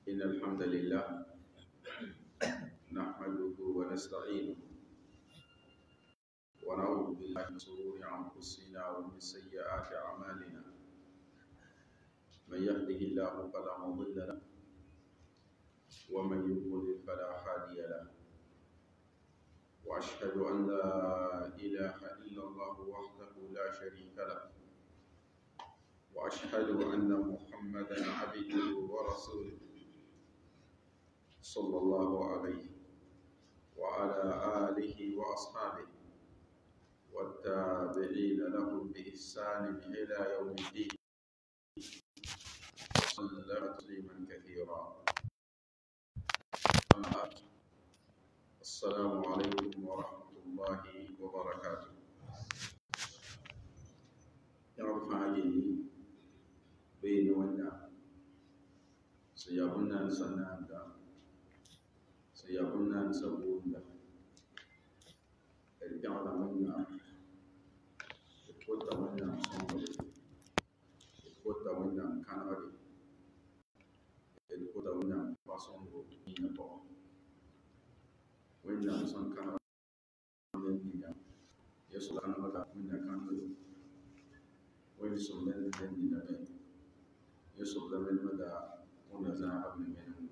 إن الحمد لله نحمده ونستعينه ونعوذ بالله من شرور أنفسنا ومن سيئات أعمالنا. من يهده الله فلا مضل له ومن يضلل فلا هادي له. وأشهد أن لا إله إلا الله وحده لا شريك له، وأشهد أن محمدا عبده ورسوله صلى الله عليه وعلى آله وأصحابه والتابعين لهم بإحسان إلى يوم الدين، وسلم تسليما كثيرا. السلام عليكم ورحمة الله وبركاته. يرفعني بين ونا سيابنا سنادا سيابنا سبونا الجعل منا الكوتا منا صنبري الكوتا منا كاناري الكوتا منا فاسونغو نينبو وإن سان كاناري نينا يسوع كان مدى منا كاناري وإن سمين نينا بين يسوع لمن مدى ونزاع من منهم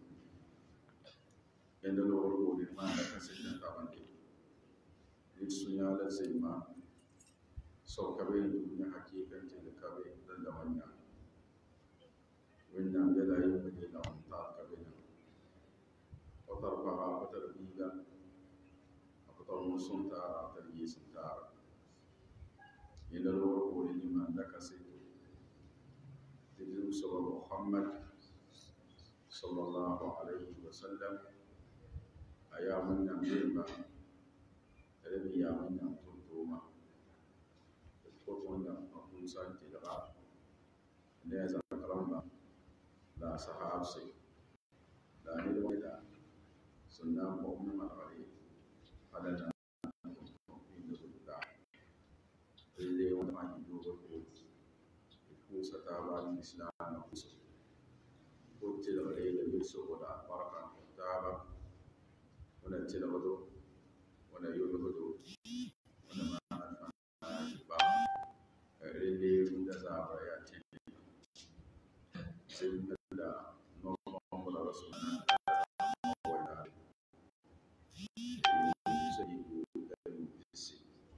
يندلو ورقو لما لكسجنا تابندي يسوع على زيما سو كبير الدنيا حقيقة تلكبير للدنيا وإن بلا يوم إلا أنتار كبير وتربها وتربيها وترمو سنتارا تربية سنتارا يندلو ورقو لما لكسجنا تجلو سبب محمد صلى الله عليه وسلم أيامنا بيبا تربي يامنا تنتوما تقوتونا أقول سانتي لغا نيزا كرامبا لا صحاب سي لا نلويدا سنام مؤمن الغريب على في نزول اللي وما يدوب القوت يكون ستابع الإسلام نفسه قلت الغريب يسوع ولا بركة مكتابة ونتل غدو ونيول غدو ونما نفع اللي من دزابة يأتي سيدنا الله نوم ولا رسولنا ولا سيد المبتسم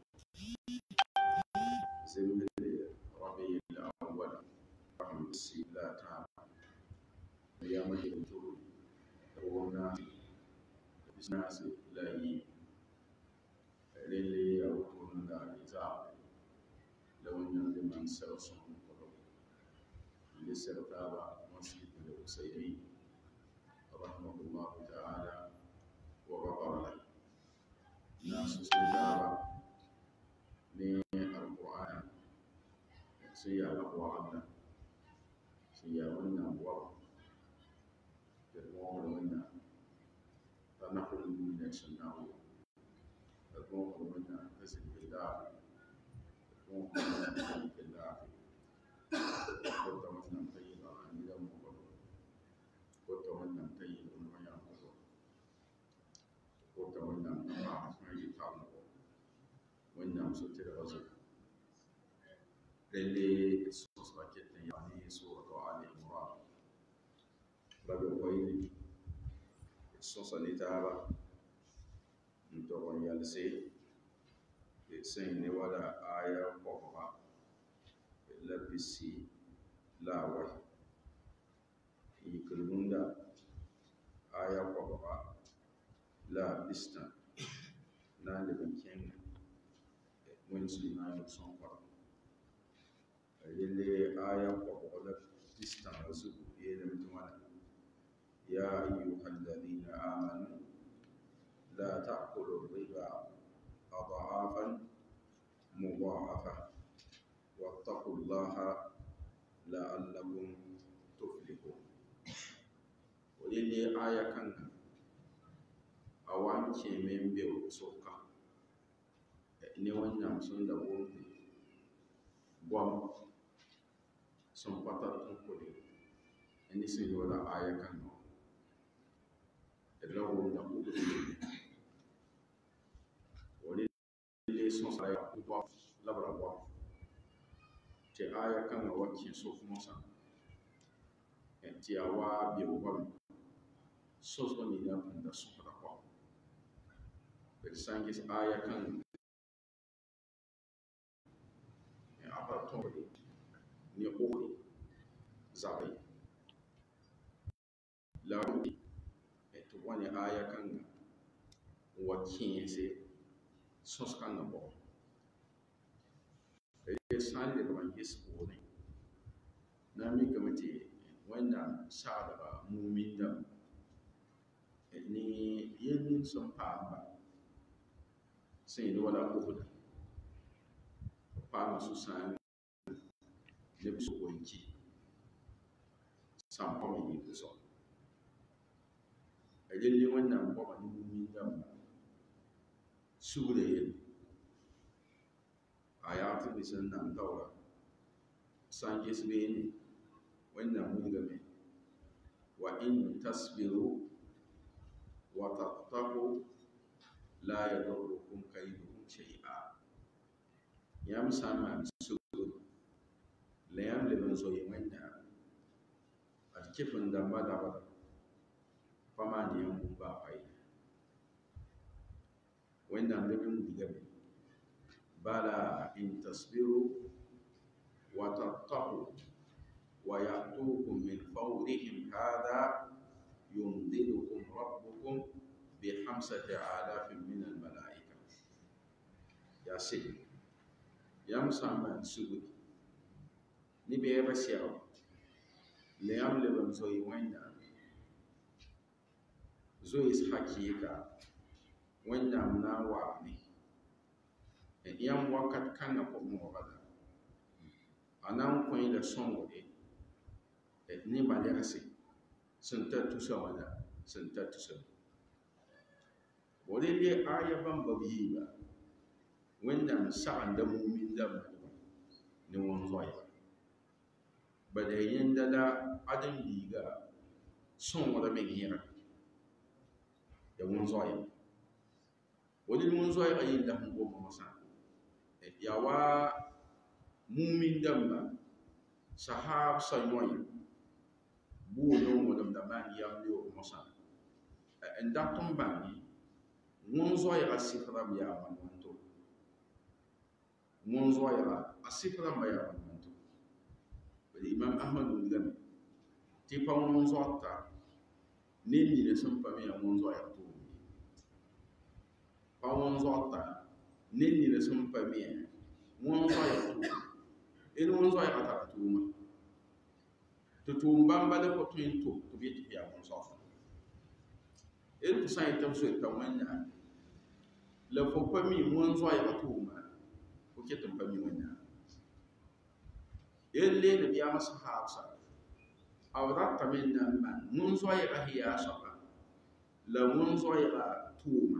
زمن ربيع الأول رحمة لا تعالى أيام الجود ونا بسناس لا يي اللي يوتون لا يزال لو أن من سرسون قلوب اللي سرتابا مسجد الحسيني رحمه الله تعالى وغفر له ناس سرتابا من القرآن سيا القرآن سيا ونا ورا تقوم ونا تنقل من السناوي تقوم ونا تسد بالله تقوم ونا تسد بالله كنت ونا طيبا عن يوم قلوب كنت ونا طيبا ويا قلوب كنت ونا نفع ما يتعلم ونا ستر غزل اللي الصوص باكيت يعني سورة آل عمران ربي قويني الصوص اللي تعالى نتوقع يالسي سين ولا آية قوها لبسي لا وحي يكلمون دا آية قوها لا بستان نالي بكين وينسلي نايو صنفر اللي آية قوها لا بستان رسول يلم توانا يا أيها الذين آمنوا لا تأكلوا الربا أضعافا مضاعفة واتقوا الله لعلكم تفلحون. وللي آية كان أوان كيمين بيو سوكا إني وانا سند بومبي بوم سنبتا تنقلي إني سيولا آية كان wʋmda wani le sõsra ya pʋgɔ la b ra wa tɩ aya kãngã wa kẽ sok mosã tɩ yaa wa be goame sõsg nina pũnda sõsda kɔ d sã n ges aya kãngã a pa tõode ne ogre zabe la tɩ wa ne aya kãngã n wa kẽese sõs-kãngã pʋgẽ d sã n lebg n ges poorẽ na n mikame tɩ wẽnnaam saglga muumindãmb ne yel ning sẽn paamba sẽn yel wala ogda paama sũ-sãang neb sʋk-n-ki sãn pa me yɩ pʋsɔ rel wẽnnaam goama ne muumindãmba sugra yel a yaa tɩ bɩ sẽn nan taoora sã n ges beene wẽnnaam wilgame wa in tasbiru wa tattaqu la yadurrukum kayduhum shay'a yãmb sã n maan sugr la yãmb leb n zoe wẽnnaam ad kɩfen-dãmbã dabda pa maan yãmb bũmb-baa pa ye wẽnnaam leb n wilgame bala in tasbiru wa tattaqu wa ya'tukum min fawrihim hadha yumdidukum rabbukum bi 5,000 min al-malaika ya sɩd yãmb sã n maan sugri ne bɛɛbã sɛgb la yãmb leb n zoe wẽnnaam zoees hakɩɩka wẽnnaam na n waame yãmb wakat kãngã pʋgẽ wã bala a na n kõ la sõngde ne malɛgse sẽn ta tusa wãna sẽn ta tusame rel le aya bãmba b yiiba wẽnnaam sagenda muumindãmbã ne wõn-zoɛɛga bala yẽnda la ãdem-biiga sõngda me yẽra ya wõn-zoɛɛga rel wõn-zoɛɛga yella sẽn goma mosã yaa wa muumindãmba sahaab sa-yõe buudẽ n wʋlemda maan yam leoog mosã n dat n bãnge wõn-zoɛɛga sɩf-rãmb yaa wãn wãn to wõn-zoɛɛga a sɩf-rãmbã yaa wãn wãn to bala imam ahmad wilgame tɩ pa wõn-zoagta ne nina sẽn pa me yaa wõn-zoɛɛga tʋʋm ye pa wõn-zoagta ne nina sẽn pa me yaa wõn-zoɛɛga tʋʋm d wõn-zoɛɛga tara tʋʋma tɩ tʋʋm bãmba la pa tõe n tʋm tɩ b yetɩ b yaa wõn-soagta d tɩ sã n yetɩ b soeta wẽnnaam la fo pa mi wõn-zoɛɛga tʋʋma fo ket n pa mi wẽnnaam d le nabiyaamã sahaabsa b ratame n na n maan wõn-zoɛɛga sẽn yaa soaba la wõn-zoɛɛga tʋʋma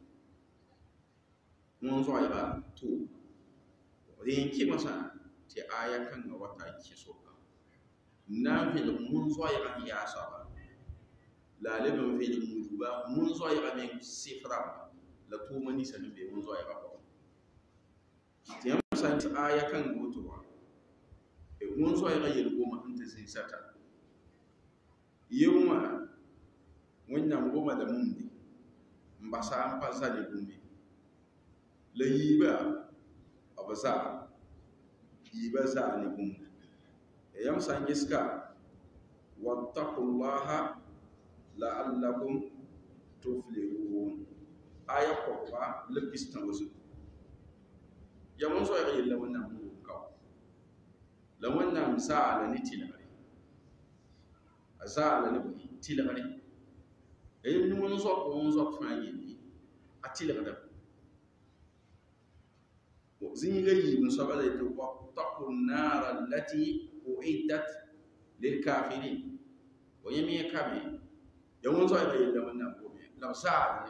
wõn-zoɛɛga tʋʋma rẽen kɩbsã tɩ aya kãngã wa tar kẽ soka na n vẽlg wõn-zoɛɛga sẽn yaa soaba la a leb n vẽlg muruba wõn-zoɛɛga me sɩf-rãmba la tʋʋma ninsã me be wõn-zoɛɛga pʋgẽ tɩ yãmb sã n tɩ aya kãngã woto wã wõn-zoɛɛga yel-goma sẽn tɩ zĩ-sata yewã wẽnnaam goma la mumde n basa n pa za ne bũmbe la yiiba b zaa yiiba zaa ne bũmb yãmb sã n geska wattaqullaha la'allakum tuflihun aya kɔkba la pistã wazo ya wõn-zoɛɛga yella wẽnnaam n wʋm ka la wẽnnaam zaala ne tɩlgre a zaala ne tɩlgre ne wõn-zoak fãa yelle a tɩlgda zĩiga yiib n soaba la yetɩ wattaqu nnaara allati uiddat lilkafirin wa yẽ me kame ya wõn-zoɛɛga yella wẽnnaam gome la b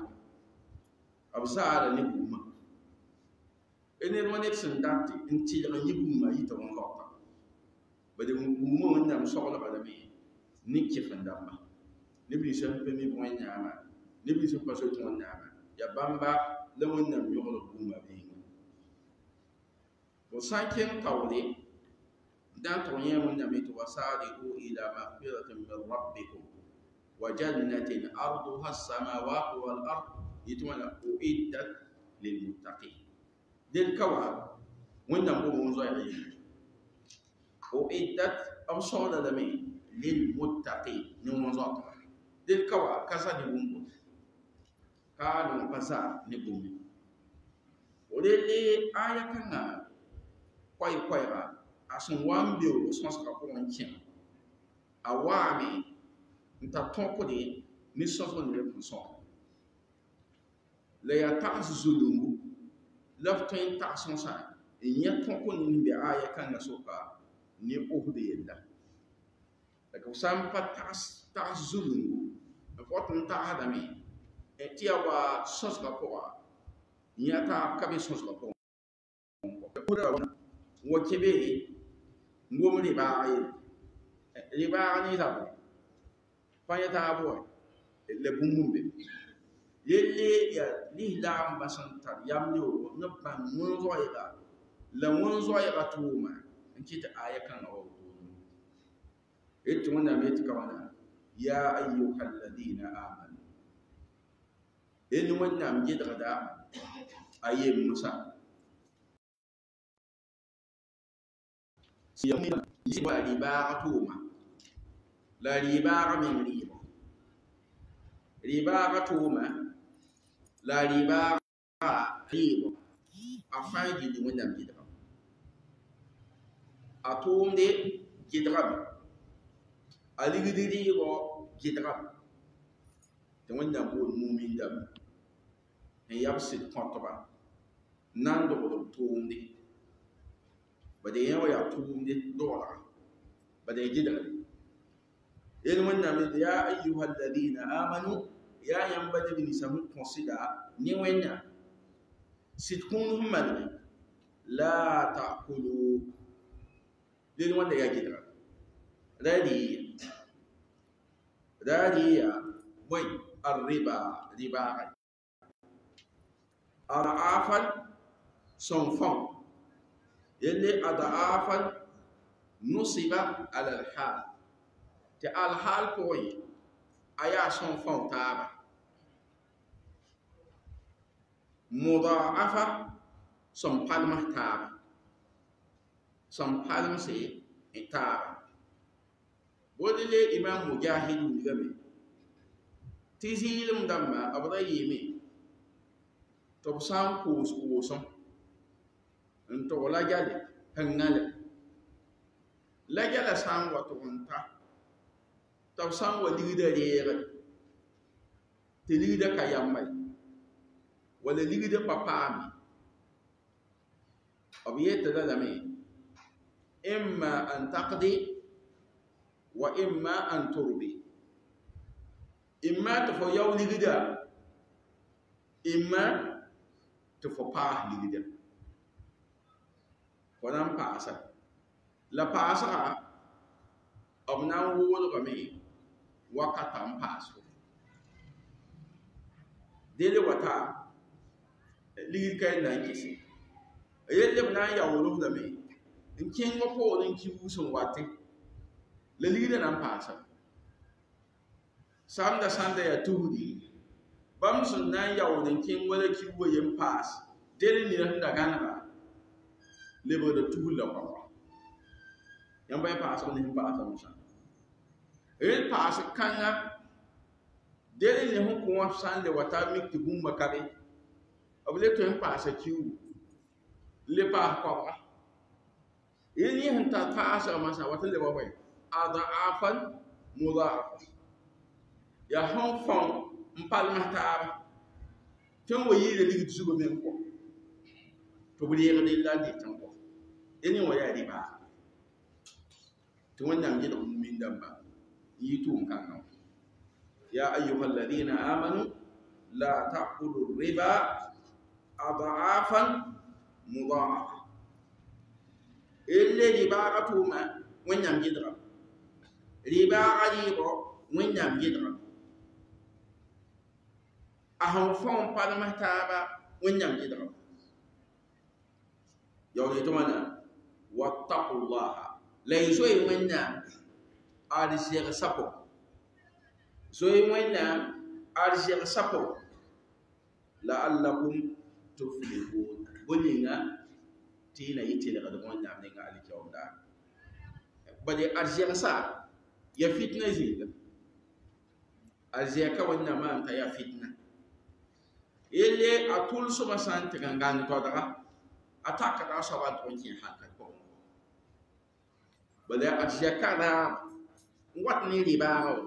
zaala ne buumã ned wa ned sẽn dat n tɩlg yẽ buumã a yita wõn-zoagta bala buumã wẽnnaam soglga lame ne kɩfen-dãmba neb ninsã n pa mi b wẽnnaamã نبي سبحانه وتعالى يا بامبا لو نم يغلق بوما بينه وساكن قولي دان تونيا من نميت وسارعوا إلى مغفرة من ربكم وجنة أرضها السماوات والأرض يتوانا أعدت للمتقين دل كوا وين نقول زوجين أعدت أبصار لمن للمتقين نموذج دل كوا كسر نبوم كانوا كسر نبوم ولله آية كنا كوي asun wan biu sons ka ko nchen awami nta tonko de ni sons on le son le ya tax zulungu laftin tax son sa nya tonko ni be aya kan na soka ni o de yenda da ko sam pa tax zulungu ko ton ta adami e tia wa sons ka ko nya ta ka be sons ka ko wo kebe ngom riba ni sabu fanya ta abo le bumumbe yelle ya li lam basanta yamni o no ban mun zo ya la mun zo ya tuma nkita aya kan o eto wanda me tika wana ya ayyuhal ladina amanu en wanda am gida da aye musa يوم يسوى رباعة توما لا رباعة من ريبا رباعة توما لا رباعة ريبا أفاجي دي ونام جدرم أتوم دي جدرم أليغ دي ريبا جدرم تونام بول مومين دم يابسي كونتبا ناندو بدو توم دي بدي يا توم دي دولار بدي جدرم يا أيها الذين آمنوا يا ينبغي بنسمع consider نيوينا ستكون هم لا تأكلوا لين يا جدرم رادي وين الربا ربا أضعافا صنفا يلي أضعافا نصب على الحال الحال كوي أيا صنفا تابا مضاعفة صنفالمة تابا صنفالمة سي تابا بودي إمام مجاهد مجمع تزيل مدمى أبدا يمي تبسام كوسم انتو لا جالي هنغالي لا جالي سام وطغنتا تبسام وليدا ريغا تليدا كيامي ولا ليدا بابامي أبيت دلمي إما أن تقضي وإما أن تربي إما تفو يو ليدا إما تفو باه ليدا ونام باسا لا باسا أبنا وولغمي وكتام باسو ديلي وتا ليد كاي نانيسي يلي بنا ياولو لمي ان كين وكو ان كي وسن واتي لليد نام باسا سام دا ساندا يا تودي بام سن نان ياولو ان كين ولا كي و يم باس ديلي ني ندا غانا لبو دا تول لا بابا يام باي باسا ني باسا موسى el paas kanga dele ne hu ko sande wata mikti bumba kabe abule to en paas kiu le pa ko yini hanta paas masa wata le bawe adafan mudaf ya hon fon mpal mahtaaba ton wayi le ligi tugo men ko to buli yega de landi tan ko yini waya di ba to wannan gidan mu'min dan ba يتوم كانوا يا أيها الذين آمنوا لا تأكلوا الربا أضعافا مضاعفة اللي رباعتهما وين يمجدر رباع ريبا وين يمجدر han fon palma taaba wẽnnaam yɩdga yaool tɩ wãna wattaqullaha la y zoe wẽnnaam ad zɛg sapo zoe wẽnnaam ad zɛg sapo la'allakum tuflihun bolinga tɩ y na yɩ tɩlgd wẽnnaam ninga alkaoomda bale ad zɛgsa ya fitna zĩiga ad zɛka wẽnnaam maan t'a ya fitna yelle a tʋlsmã sã n tɩg n gãnd toadga a takda a soaba n tʋg n kẽ hãnka pʋgẽ bala ad zɛka raam n wat ne rɩbaaga wa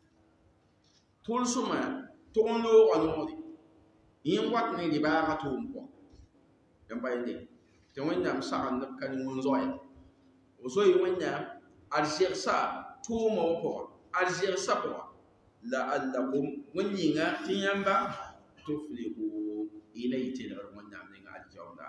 tʋlsmã tʋg n looga noore yẽ wat ne rɩbaaga tʋʋm pʋgẽ yãmb pa yende tɩ wẽnnaam sagend b ka ne wẽn-zoɛɛ b zoe wẽnnaam ad zɛgsa tʋʋma wã pʋgẽ ad zɛgsa pʋgã la'allakum wẽn yĩnga tɩ yãmba tuflihun ila y tɩlgd wẽnnaam ninga alkaoomda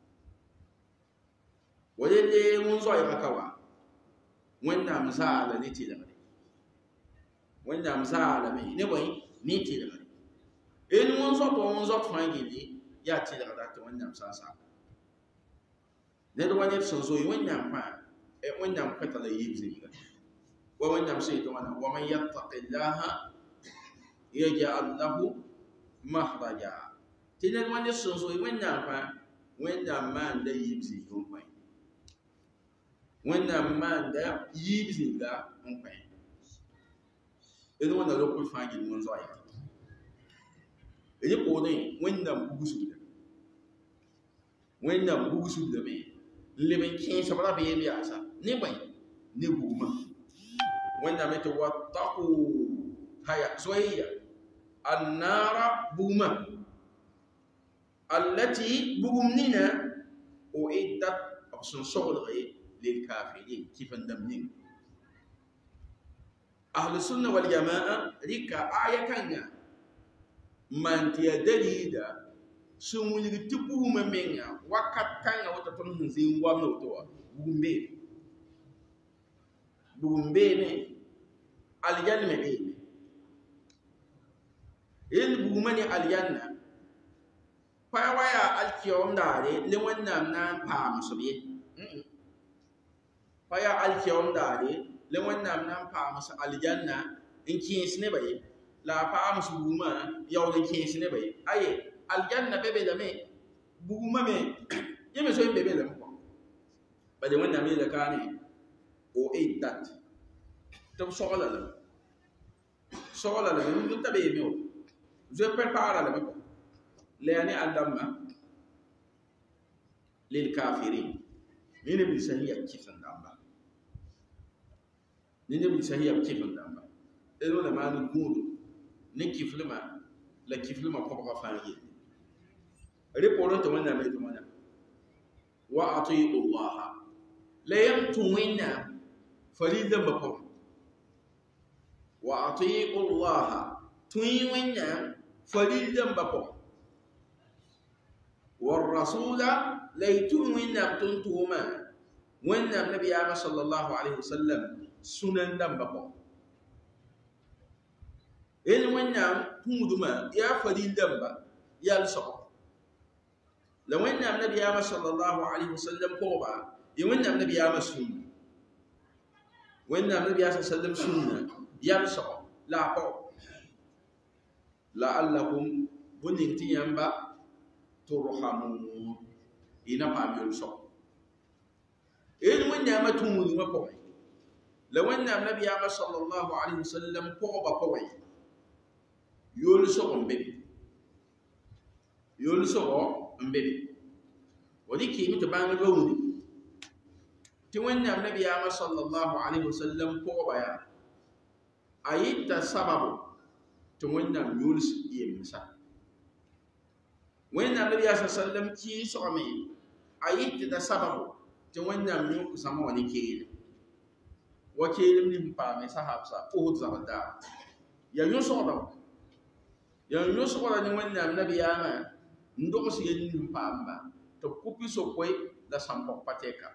wa yelle wẽn-zoɛɛga ka wa wẽnnaam zaala ne tɩlgde wẽnnaam zaalame ne bõe ne tɩlgde n wẽn-zɔt wa wẽn-zɔt fãa yelle yaa tɩlgda tɩ wẽnnaam sã n sãam ned wa ned sẽn zoe wẽnnaam fãa wẽnnaam kõta la yɩɩb zĩiga wa wẽnnaam sẽn yetɩ wãna wa man yattaqi llaha yaj'al lahu mahraja tɩ ned wa ned sẽn zoe wẽnnaam fãa wẽnnaam maanda yɩɩb zĩiga n kõ wẽnnaam maanda yɩɩb zĩiga n kõ d wẽnna lok fãa gil wẽn-zoɛɛ rẽ poorẽ wẽnnaam bugsdame n leb n kẽesb rabeem yaasa ne bõe ne bugmã wẽnnaam tɩ wattaqu haya zoɛɛya annaara bugmã allati bugum nina uiddat b sẽn soglge lilkafirin kɩfen-dãmb ning ahlusunna waljamaa rɩka aya kãngã n maan tɩ yaa daliida sẽn wilg tɩ bugmã menga wakat kãngã wata tõnd sẽn zeen wamna woto wa bugum beene aljanna me beene yel bugumã ne aljanna pa wa yaa alkiyaoomdaare le wẽnnaam na n paamsb ye pa yaa alkiyaoomdaare le wẽnnaam na n paams aljanna n kẽes nebã ye la a paams bugumã yaool n kẽes nebã ye aye aljanna be be lame bugumã me yẽ me zoe n be be lame kɔ bale wẽnnaam yeela kaane uiddat tɩ b sogla lame wĩndg t'a beeme wo zoe prépara lame kɔ la yaa ne aldãmbã lilkafirin ne bilsã sẽn yaa kɩfen-dãmba ne bilsã sẽn yaa kɩfen-dãmba d wẽna maan gũudu ne kiflmã la kiflmã pʋbga fãa yelle rẽ poorẽ tɩ wẽnnaam yetɩ wãna wa atiu llaha la yam tũ wẽnnaam farid dãmbã pʋgẽ wa atiu llaha tũy wẽnnaam farid dãmbã pʋgẽ warrasula la y tũ wẽnnaam tõnd tʋʋmã wẽnnaam nabiyaamã sallallahu alaihi wasallam sunan dãmbã pʋgẽ el wẽnnaam tũudmã yaa farid dãmba yalsgɔ la wẽnnaam nabiyaamã sallallahu alaihi wasallam pʋgba ya wẽnnaam nabiyaamã sũnna wẽnnaam nabiyaa sallam sũnna yalsgɔ la a pʋgb la'allakum bõe ning tɩ yãmba turhamun y na paam yʋlsg el wẽnnaamã tũudmã pʋgẽ la wẽnnaam nabiyaamã sallallahu alaihi wasallam pʋgba pʋgẽ yʋlsg n be be wa dɩkɩɩme tɩ bãng raoone tɩ wẽnnaam nabiyaamã sallallahu alaihi wasallam pʋgba yaa a yɩta sababu tɩ wẽnnaam yʋls yemsa wẽnnaam nabiyaa sallam kɩɩsgame a yɩtda sababu tɩ wẽnnaam yõk-zãma wa ne keelem wa keelem ning paame sahabsa ohd zagda ya yõsgda yaa yõsgra ne wẽnnaam nabiyaamã n dogs yel ning paamba tɩ b kʋpɩ sokoe la sãn pʋg pa tɛka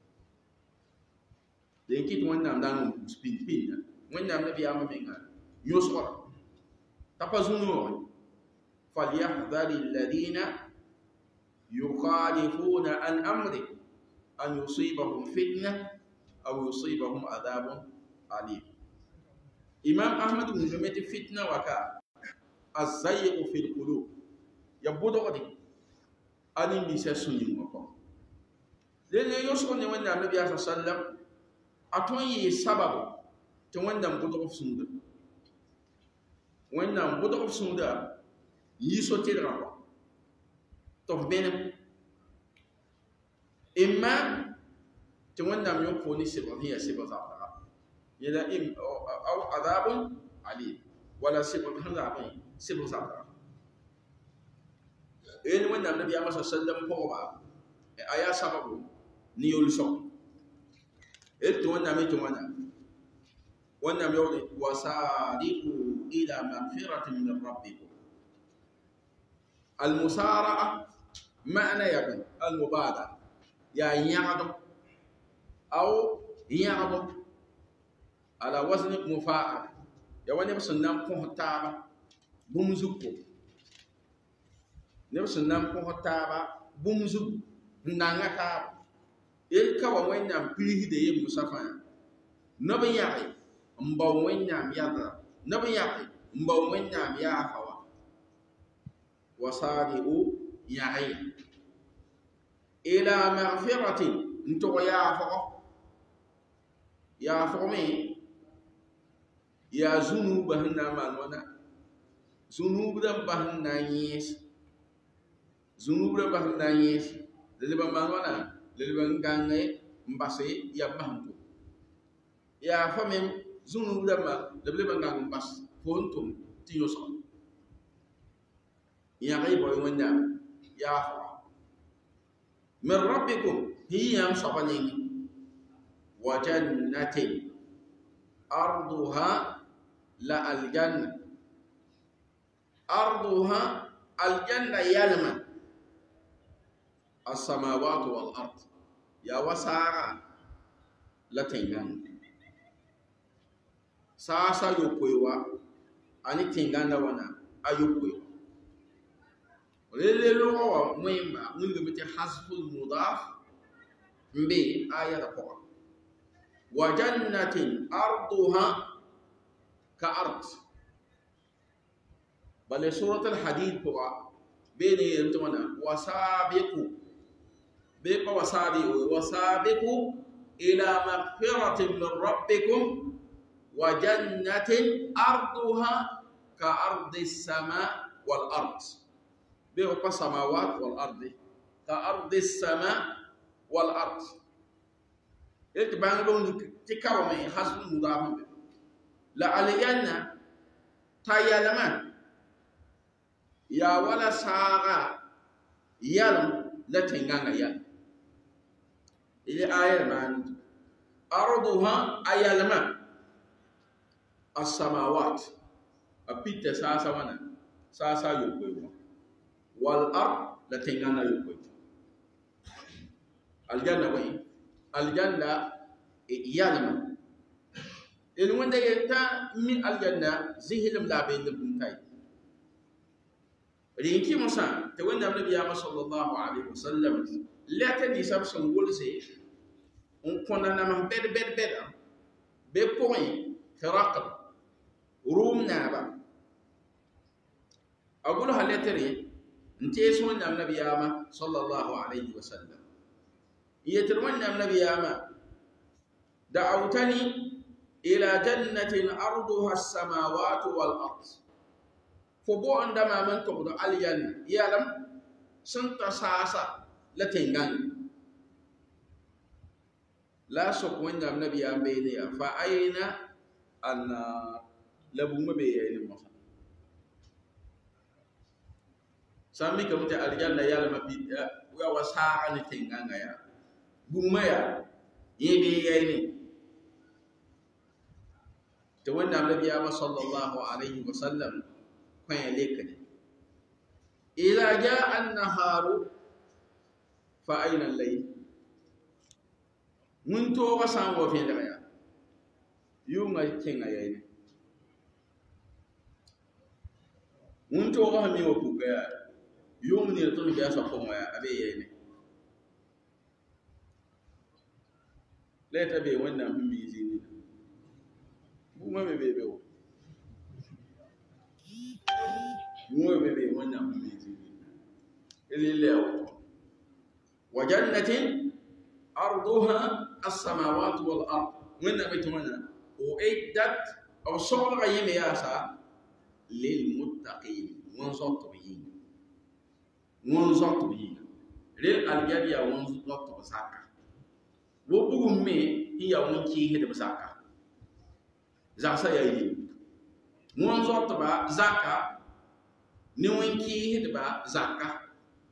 la n kɩt wẽnnaam dãng n pʋs pĩnd-pĩnda wẽnnaam nabiyaamã menga yõsgra t'a pa zũ-noogẽ فليحذر الذين يخالفون عن أمره أن يصيبهم فتنة أو يصيبهم عذاب أليم. إمام أحمد بن جميت فتنة وكا الزيغ في القلوب يبدو غدي أني بيسسوني مكو لأن يوسف نوين النبي صلى الله عليه وسلم أتوني سبب توين دم بدو في وين دم بدو في سندا يسوع تيرا تفبين إما توين دم يوم فوني سبب هي سبب زابرا يلا إم أو عذاب عليم ولا سبب هذا سبب زابرا إن وين النبي صلى الله عليه وسلم فوقا أيا سبب نيول سوق إنتوا وانا يقول وسارقوا إلى مغفرة من ربكم. المسارعة معنى يبن المبادرة يا يعظم أو يعظم على وزن مفاعل يا وين بس نام فوق التابة بومزوكو نبس نام فوق التابة بومزوك نانا تابة إلك وين نام بيه ده مسافة نبي يعي مبوا وين نام يضرب نبي يعي مبوا وين نام يعفوا وصاروا يعي إلى مغفرة انتو يعفوا مين يا ذنوب هنا مالونا ذنوب دم بهنا يس ذنوب دم بهنا يس للي بمالونا للي بنغاني مباسي يا بهنتو يا فمن ذنوب دم للي بنغاني مباس فونتم تيوسون يا غيب وينام يا فوا من ربكم هي يام صبنين وجنة أرضها لا الجنة أرضها الجنة يلمن السماوات والأرض يا وسارة لا تنجان ساسا يوكويوا أني تنجان وانا أيوكويوا ولله لغة مهمة نلقى حذف المضاف مبي آية فوق وجنة أرضها كأرض بل سورة الحديد فوق بين ينتمنا وسابقوا بيق وسابقوا إلى مغفرة من ربكم وجنة أرضها كأرض السماء والأرض بيق السماوات والأرض كأرض السماء والأرض يتبان لون تكاومي حسب المضاف لعلينا تايلمان يا ولا ساغا يلم لا تنغانا يلم إلى آية مان أرضها أيلمان السماوات أبيت ساسا وانا ساسا يوكوي والأرض لا تنغانا يوكوي الجنة وين الجنة يلم إن وين يتا من الجنة زهلم لا بين البنتين رينكي مسا توين النبي صلى الله عليه وسلم لا تدي سب سنقول سي on kona na bed be point Herakl room naba أقول هالتري نتي سوين النبي صلى الله عليه وسلم يتروين النبي دعوتني إلى جنة أرضها السماوات والأرض فبو عندما من تقول الجنة يعلم سنت ساسا لتنغان لا سكوين النبي بيني فأين أن لبوم بيني مثلا سامي كم الجنة يعلم بيا وساعة لتنغان يا بوميا يبيني توين النبي صلى الله عليه وسلم كان لك إذا جاء النهار فأين الليل من تو وسام وفي الغيا يوم الكين ياين mun to ga mi wo puga ya yum ni to mi ya so ko ya abe yene leta be wannan mi zini kuma me be wo mu be wannan mi zini ilile wa jannatin arduha as-samawati wal ard wannan be tumana o iddat aw shawra yime yasa lil muttaqin won zot bi rel aljabiya won zot to saka wo bugum me hiya won ki hede saka za sa yayi won zot ba zaka ni won ki hede ba zaka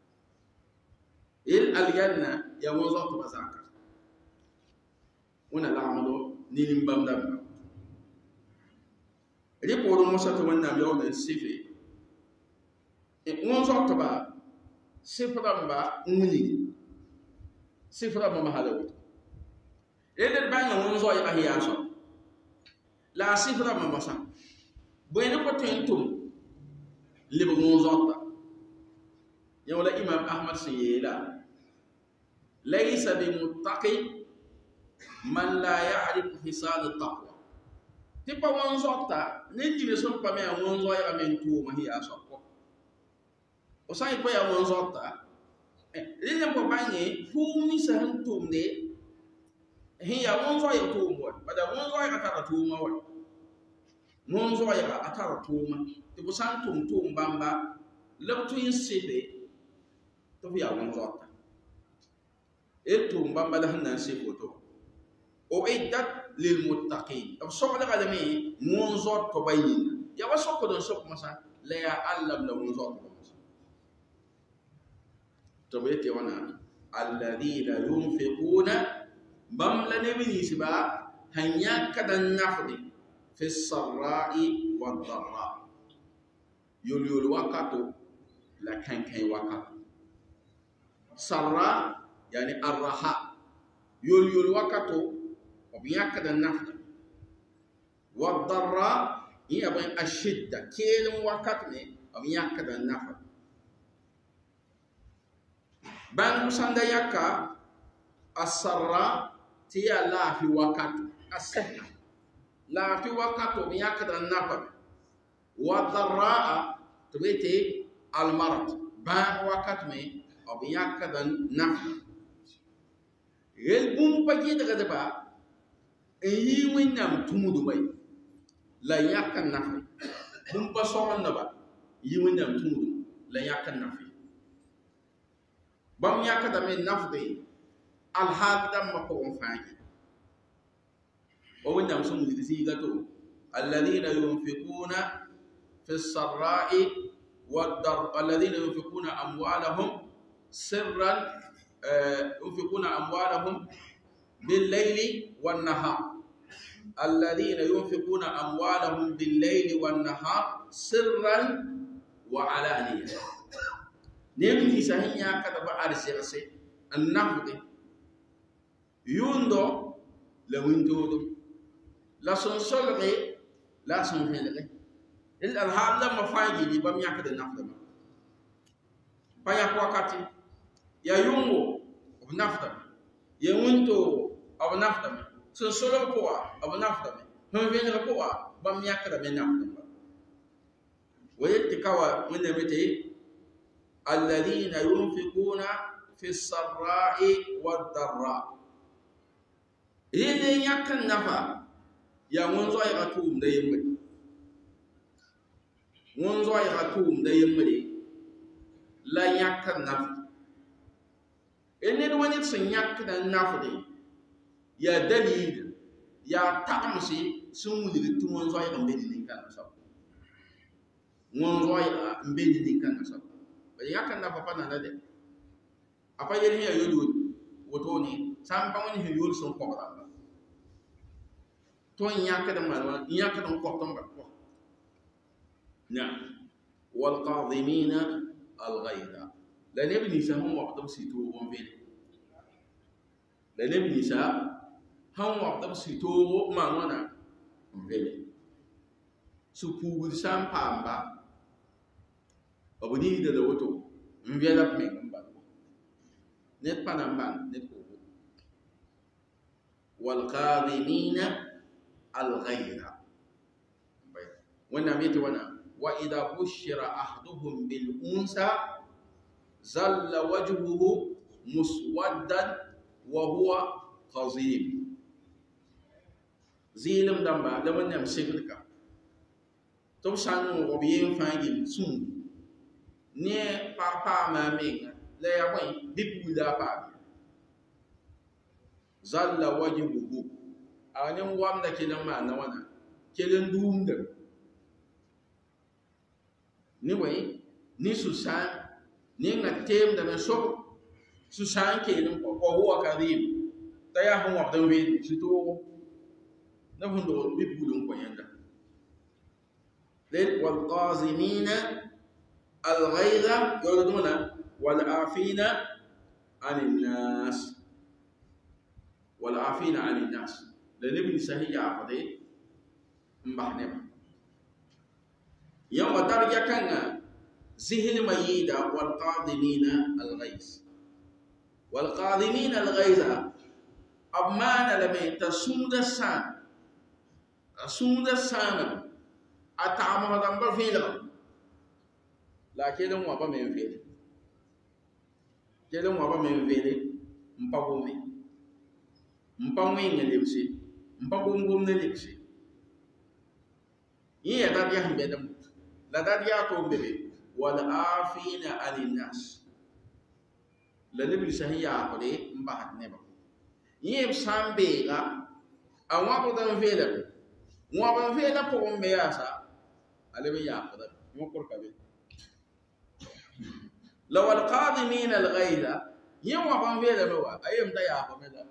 il aljanna ya won zot ba zaka wona la'amalo ni limbam dam riporo mosa to wannan yawon sife won zot ba sifra ba nguni sifra ba mahalawu ede banya won zo ya hiya so la sifra ma masa boyne ko tentum libu won zota yawla imam ahmad sayyida laysa bi muttaqi man la ya'rif hisal at-taqwa tipa won zota ne jine so pa me won zo ya men tu ma hiya so o sai pa ya won zota rile ko banye fu mi sa hantum ne hiya won zo ya tu mo bada won zo ya atara tu ma wa won zo ya atara tu ma ti bu san tum tum bamba labtu yin sebe to ya won zota e tum bamba da hanan se foto o iddat lil muttaqin ab so da galami won zo to bayin ya wa so ko don so kuma sa la ya allam la won zo to be ke wana alladhina yunfiquna bam la nebini siba hanya kadan nafdi fi sarra'i wad dharra yul waqatu la kan waqatu sarra yani arraha yul waqatu obiya kadan nafdi wad dharra iya ban ashidda kelin waqatu ne obiya kadan nafdi ban sanda yaka asarra tiya la fi wakatu asahha la fi wakatu bi yakada nafa wa dharra tubiti al marad ba wakatu me bi yakada nafa gel bum pagi daga ba yi winnam tumudu bay la yakan nafa bum ba soron na ba yi winnam tumudu la yakan nafa bam yakada men nafde al hadam mako faji o wondam sum lisi gato alladhina yunfiquna fi as-sarra'i wad-dar alladhina yunfiquna amwalahum sirran yunfiquna amwalahum bil-layli wan-nahar alladhina yunfiquna amwalahum bil-layli wan-nahar sirran wa alaniyah nemi sahinya kada ba arsirse annafde yundo la windodo la son solre la son helre il alhamla mafaji bi bam yakada nafda ma paya wakati ya yungo of nafda ya winto of nafda son solo ko of nafda me venra ko bam yakada me nafda ma wayeti kawa wanda mete الذين ينفقون في السراء والضراء إذا يكن نفع يا منزوي غتوم ده يمري منزوي غتوم ده يمري لا يكن نفع إن الوانت سنيك النفع يا دليل يا تعمسي سمودي تو منزوي غمبيني كان نسب منزوي غمبيني كان نسب yakan na papa na dade apa yeri ya yodo woto ni sam pa woni he yol son ko ba to nyaka da malwa nyaka don ko ton ba ko na wal qadhimina al ghayda la nabni sa hum waqtam situ on bele la nabni sa hum waqtam situ ma wana on bele su pugu sam pamba b ni da woto n vɛla me n bala ned pa nan bãng ned kogo walkadimina alghayra wẽnnaam yetɩ wãna wa ida bushira ahaduhum bilunsa zalla wajhuhu muswaddan wa huwa kazim zɩɩlem dãmba la wẽnnaam segdka tɩ b sã n noog b yen fãa yel sũur ne paama menga la ya bõe bɩ puula a paame zalla wajhuhu a ne wamda kell n maanda wãna kell n duumda ne bõe ne sũ-sãam nengã teemda me sob sũ-sãam keelem wa huwa kadhim t'a yaa sẽn wãbd n weelme sɩ-toogo la sẽn dogd bɩ puul n kõ yẽnda walkazimina alghayza yordmuna walafina ani nnas la neb ninsã sẽn yaafde n bas nebã yã wa darja kãngã zihlmã yɩɩda walkadimina alghayz walkadimina alghayza b maana lame t'a sũurã sãama a tagsmg dãmba vẽelgame la a kell n wãba me n vele n pa gome n pa wẽngã lebse n pa gom-gomdã lebse yẽ ya darja sẽn bɛdem la darja a tʋʋm bebe walafina ani nnas la neb ninsã sẽn yaafde n basd nebã yẽ b sã n beega a wãbd n veelame wãb n veelã pʋgẽ me yaasa a leb n yaafda yõkr ka be la walkadimina alghayza yẽ wãb n veelame wa a yem t'a yaafame la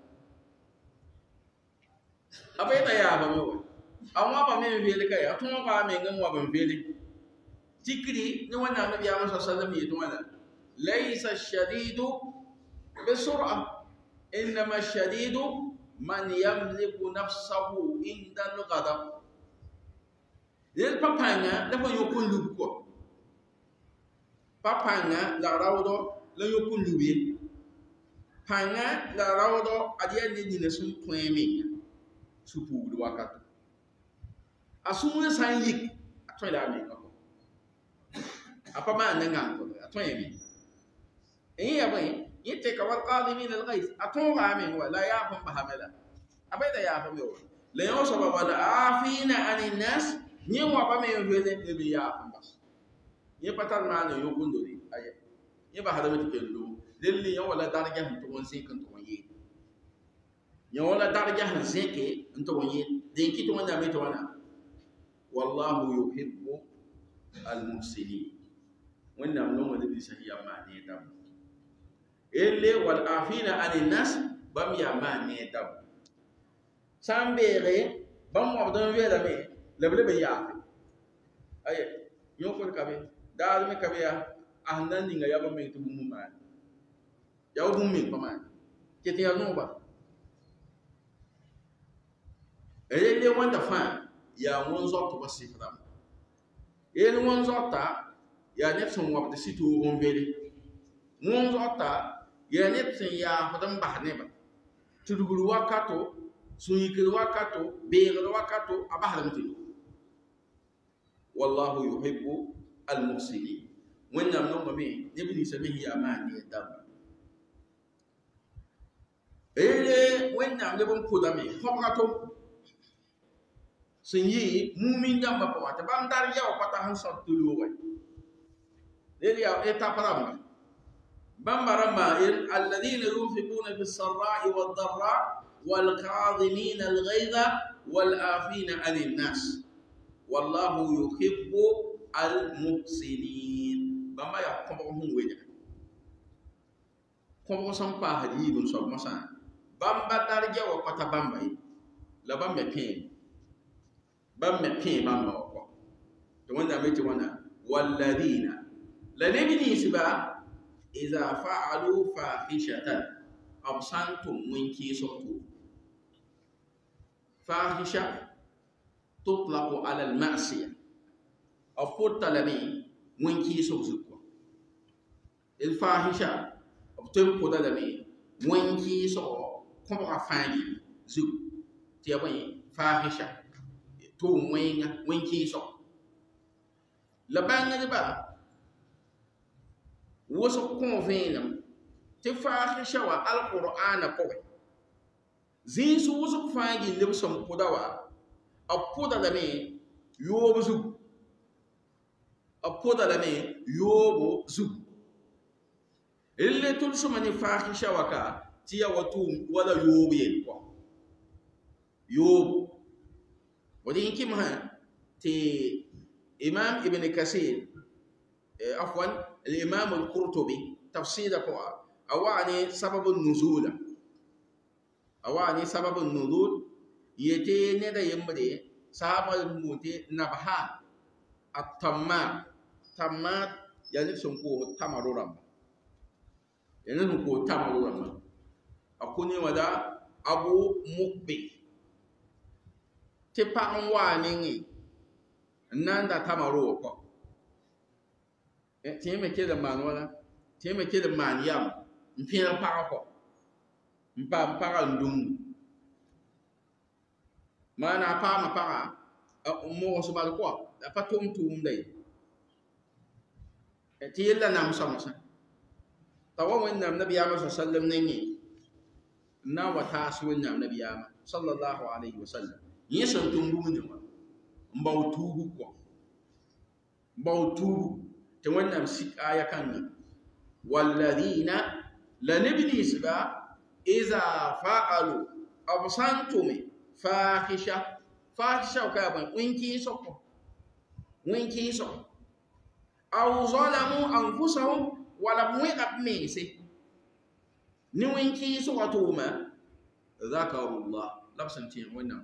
a ba yeta yaafame wa a wãba me n veel ka ya tõoga a meng n wãb n veele tikri ne wẽnnaam nabiyaamã sa sallam yetɩ wãna laysa shadidu bisur'a innama shadidu man yamliku nafsahu inda alghadab ned pa pãnga la pa yõk n lub kɔ pa pãnga la raoodo la yõk n lub ye pãnga la raoodo ad yaa ned nina sẽn tõe menga sũ-puugd wakato a sũurã sã n yik a tõe la a menga kɔ a pa maanda ngãng kɔ a tõe me yẽ ya bõe yẽ teka walkadimina alghayz a tõoga a meng wa la a yaaf n basame la a pa yeta yaafame wa la yõ soaba walafina ani nnas yẽ wãba me n vele leb n yaaf n bas yẽ pa tar maana yõk n dore aya yẽ basdame tɩ kell loom rel yã wala darja sẽn tʋg n zẽk n tʋg n yeel yã wala darja sẽn zẽke n tʋg n yeel dẽn kɩ tɩ wẽnnaam yetɩ wãna wallahu yuhibbu almuhsinin wẽnnaam nonga neb ninsã sẽn yaa maan ne dãmb elle walafina ani nnas bãmb yaa maan ne dãmb sã n beege bãmb wãbd n veelame la b leb n yaafe aya yõkr ka be daarme ka be yaa a sẽn na n ninga yaa bãmb meng tɩ bũmb n maane yaa wa bũmb meng pa maane ket yaa noogba relle wãnda fãa yaa wõn-zoabtɩ ba sɩfdame yeel wõn-zoabta yaa ned sẽn wãbd sɩ-toog n vele wõn-zoabta yaa ned sẽn yaafd n bas nebã tudgr wakato sũ-yikr wakato beegd wakato a basdame tɩ wallahu yuhibbu almuhsinin wẽnnaam nonga me neb ninsã me sẽn yaa maan ne dãmba rele wẽnnaam leb n pʋdame fõbga to sẽn yɩ mumin dãmbã pʋgã tɩ bãmb darja wa pa ta sẽn sõd tɩ loogã rel yaa etap rãmba bãmba rãmba alladina yunfiquna fi lsarai waldarra walkadimina alghayza walafina ani nnas wallahu yuhibbu almuhsinin bãmba yaa kõbg sẽn wẽnga kõbg sẽn paasd yiib n soab mosã bãmba darja wa pa ta bãmba ye la bãmb me pẽem bãmb me pẽ bãmba wa kɔ tɩ wẽnnaam yetɩ wãna walladina la neb ninsba iza fa'alu fahishatan b sã n tʋm wẽn-kɩɩsg tʋʋm fahisha tutlaqu ala almasiya b pʋta lame wẽn-kɩɩsg zug kɔ الفاحشة بتم قدر لمي وينكي سو كم غفاني زو تيابوي فاحشة توم وينكي سو لبان نبا وسو كم فينم تفاحشة والقرآن قوي زين سو وسو فاني لبسم قدوا أبودا لمي يوب زو أبودا لمي يوب زو اللي تلسو من فاحشة وكا تيا وتوم ولا يوب يلقى يوب ودين كم تي إمام ابن كثير عفوا الإمام القرطبي تفسير القرآن أواني سبب النزول يتي ندا يمري صحابة الموتي نبهان التمات يعني سنكو تمرورم يعني سنكو تمرورم أكوني ودا أبو مقبل تبان وانيني ناندا تمروكو تيمي كده مانولا تيمي كده مانيام مفينا باكو مبا ندوم ما na pa ma pa mo so ba ko da pa tum dai ti yella nam samsa tawa wannan nabi ya masa sallam ne na wata su wannan nabi ya sallallahu alaihi wasallam yesan tum ne ma mbautu te wannan sika ya kan walladina laniblis ba iza fa'alu absantumi fahisha ka ban winki so aw zalamu anfusahum wala mu'ab misi ni winki so watuma zakarullah labsan tin wannan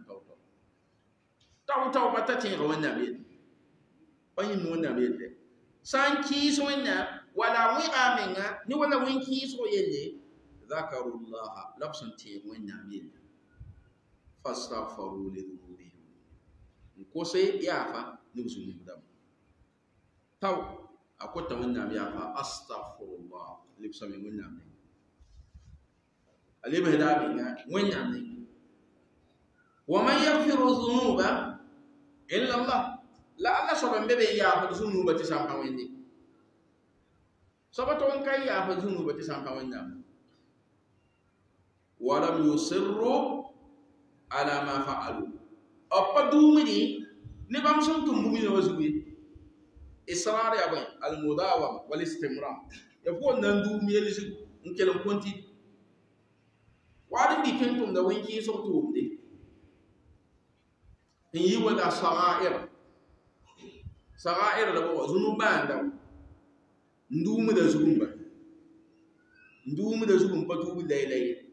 taw batati ga wannan bi bayin wannan bi sanki so wannan wala mu'amenga ni wala winki so yelle zakarullah labsan tin wannan bi fastaghfiru li dhunubihim ko sai yafa ni musulmi dam taw akota wannan yafa astaghfirullah libsa min wannan ne aliba hada bin wannan ne wa man yaghfiru dhunuba illa Allah la Allah soban bebe yafa dhunuba ti sampa wende sabato on kai yafa dhunuba ti sampa wannan wa lam yusirru ala ma fa'alu apa dumini ni bam sun tumbumi no zuwi israr ya bay al mudawam wal istimrar ya ko nan dumi yeli su nkel konti wadi bi kentum da wanki so to de yi wala sa'air da ba zunuban da ndumi da zugun ba tubu laylay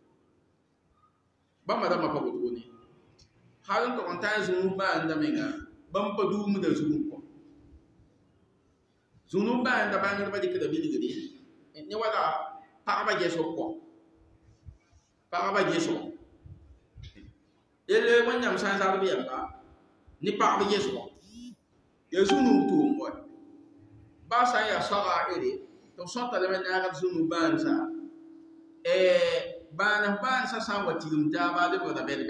bama da mapa goto ne halin to on tan zunu ba anda menga bampa dumu da zunu ko zunu ba anda ba ngada ba dikda bi digdi ni wala pa ba je so ko ele wanyam san sa bi amba ni pa ba je so ya zunu to mo ba sa ya sara ere to sota le menga zunu ba ansa bana sa san watilum ta ba de boda bed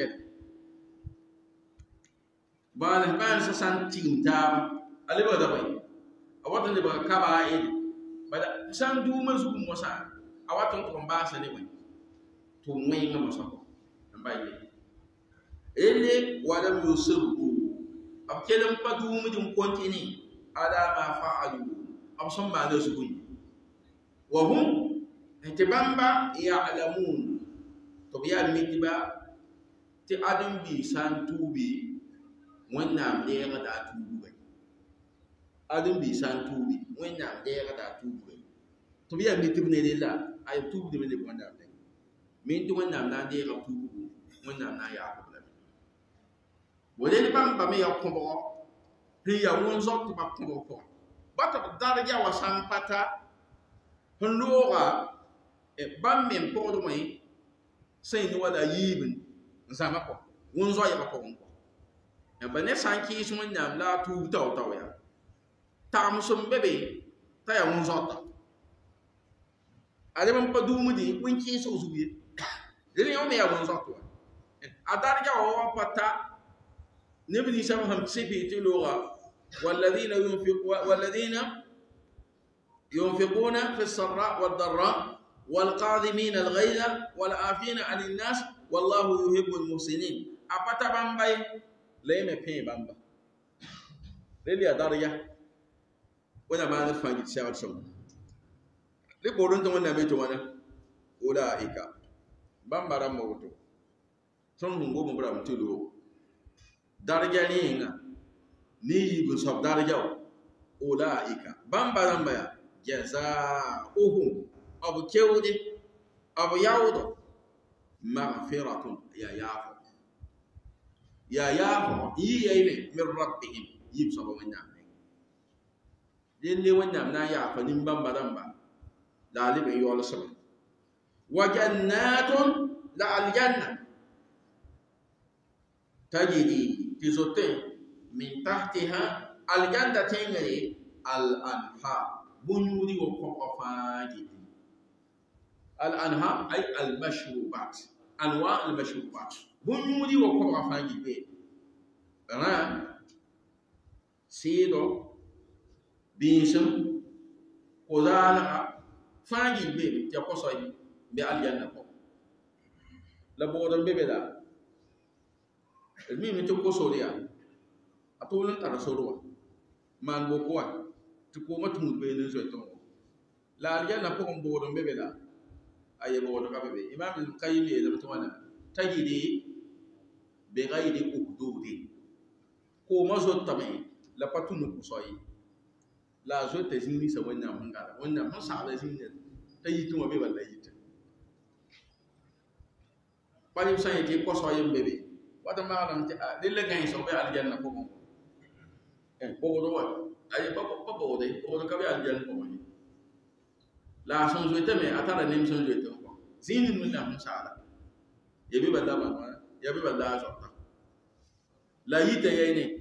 bana sa san tim ta ale boda bay awata ne ba ka ba bada san du mazu mo sa awata to ba sa ne bay to mai ngam sa ko bay ele wala yusibu ab kelam pa du mu dum kontini ala ma fa'alu ab son ba da su wa hum intibamba ya'lamun to biya mitiba ti adam bi san tubi wannan da ya da tubi bai adam bi san tubi wannan da ya da tubi bai to biya mitiba ne lilla ay tubi de ne wannan da min to wannan na da ya tubi wannan na ya ko da wole ni bam ba me ya ko bo hi ya won zok to ba ko ko ba ta daraja wa san pata hundoga bam men ko do mai sai ni wala yibin zama ko won zo ya ko ko e bane sanki sun nyam la tu taw ya ta musum bebe ta ya won zo ale man pa dumudi win ki so zubi dele yo me ya won so to adarja wa pata nibni sabham sifi tiluga والذين ينفقون في السراء والضراء والقاذمين الغيظ والعافين عن الناس والله يحب المحسنين apata bambay leme pe bamba leli adarja wala ma fangi shawar shon le bodon to wala be to wana ulaika bambara mawto ton hungo mo bra mtulo darja ni nga ni bu sob darja ulaika bambara mbaya jazaohum abu kewde abu yawdo maghfiratun ya yafu yiyene min rabbihim yib sobo wanyam delle wanyam na yafa nim bambara dalibe yolo sama wa jannatun la aljanna tajidi tizote min tahtiha aljanna tengere al anha bunyuri wa kofaji al anha ay al mashrubat anwa al mashrubat bunyuri wa kofaji be ra sido binsum kozala fangi be ya kosoy be aljanna ko la bodon bebe da mi to kosoriya atolun tara sorwa man bo ko to ko matum be ne so to la aljanna ko bodon bebe da aye bodon ka bebe imam al-qayyim ya to wana tajidi be ghairi ukdudi ko mazo tamay la patunu kosoy la zo te zini sa wannan hangara wannan mun sa da zini ta yi tuma be wallahi ta bani san yake ko so yin bebe wata ma ran ta dille gan so be aljanna ko ko ko do wa ay ko de ko ka be aljanna ko ni la son zo te me atara nim son zo te ko zini mun na mun sa da ya be balla ma ya be balla so ta la yi ta yene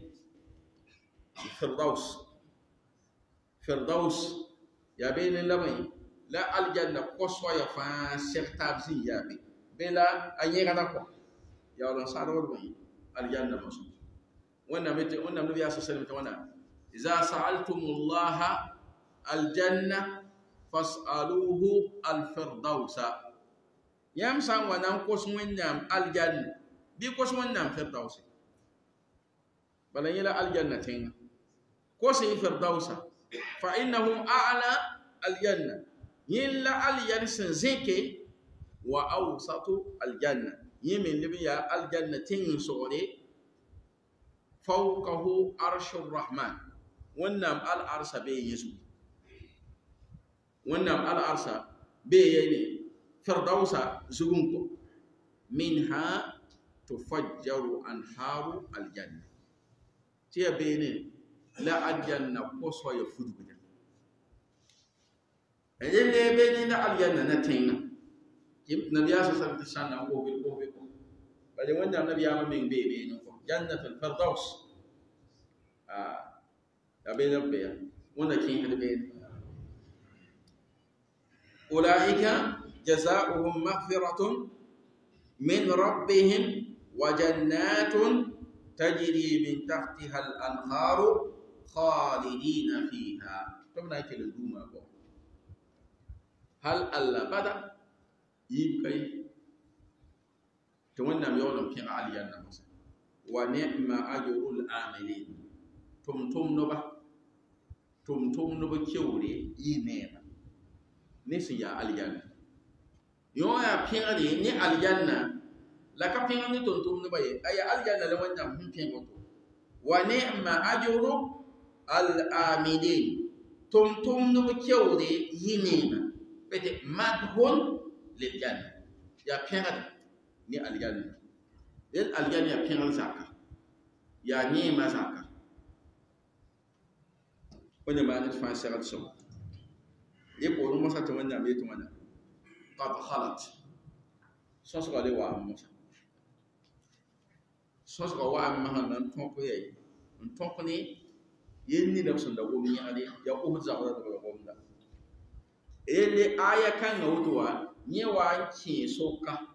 firdaus ya bene lamai la aljanna koso ya fa sertab si ya be bela anyega na ko ya wala saro do aljanna masu wannan mete wannan nabi sallallahu alaihi wasallam idza sa'altumullaha aljanna fas'aluhu alfirdausa yam san wannan koso wannan aljanna bi koso wannan firdaus bala yela aljanna tin koso firdausa فإنه أعلى الجنة يلا الجنة سنزكي وأوسط الجنة يمن لبيا الجنة تنصوري فوقه عرش الرحمن ونم العرش بيزو ونم العرش بيني فردوسا زغنكو منها تفجر أنهار الجنة تيا بيني la aljanna ko so ya fudu da ele be ni la aljanna na tinga kim nabiya sallallahu alaihi wasallam ko be ko bale wanda nabiya ma min be no ko jannatul firdaus ya be ya wanda kin hada be ulaika jazaohum maghfiratun min rabbihim wa jannatun tajri min tahtiha al-anharu خالدين فيها تمنا كده دوما كو هل الله بدا يبكي تمنا يوم في الجنه مثلا ونعم اجر العاملين تم نوبا كيوري ينينا نسي يا الجنه يو يا بيغدي ني الجنه لا كبيغني تم نوبا اي الجنه لو نعم هم بيغو ونعم اجر العاملين تم نبكيوري ينينا بيت مدهون للجنة يا بيرد ني الجنة الجنة يا بيرد زكاة يا نيما زكاة وانا ما نتفع سيرات سوا يقولون مسا تمنى بيتمنى قد خلت سوسك علي وعم مسا سوسك وعم مهنا نتوقني yenni da sun da gomi ya ne ya ko za ga da gomi da ele aya kan na wutuwa nye wanke soka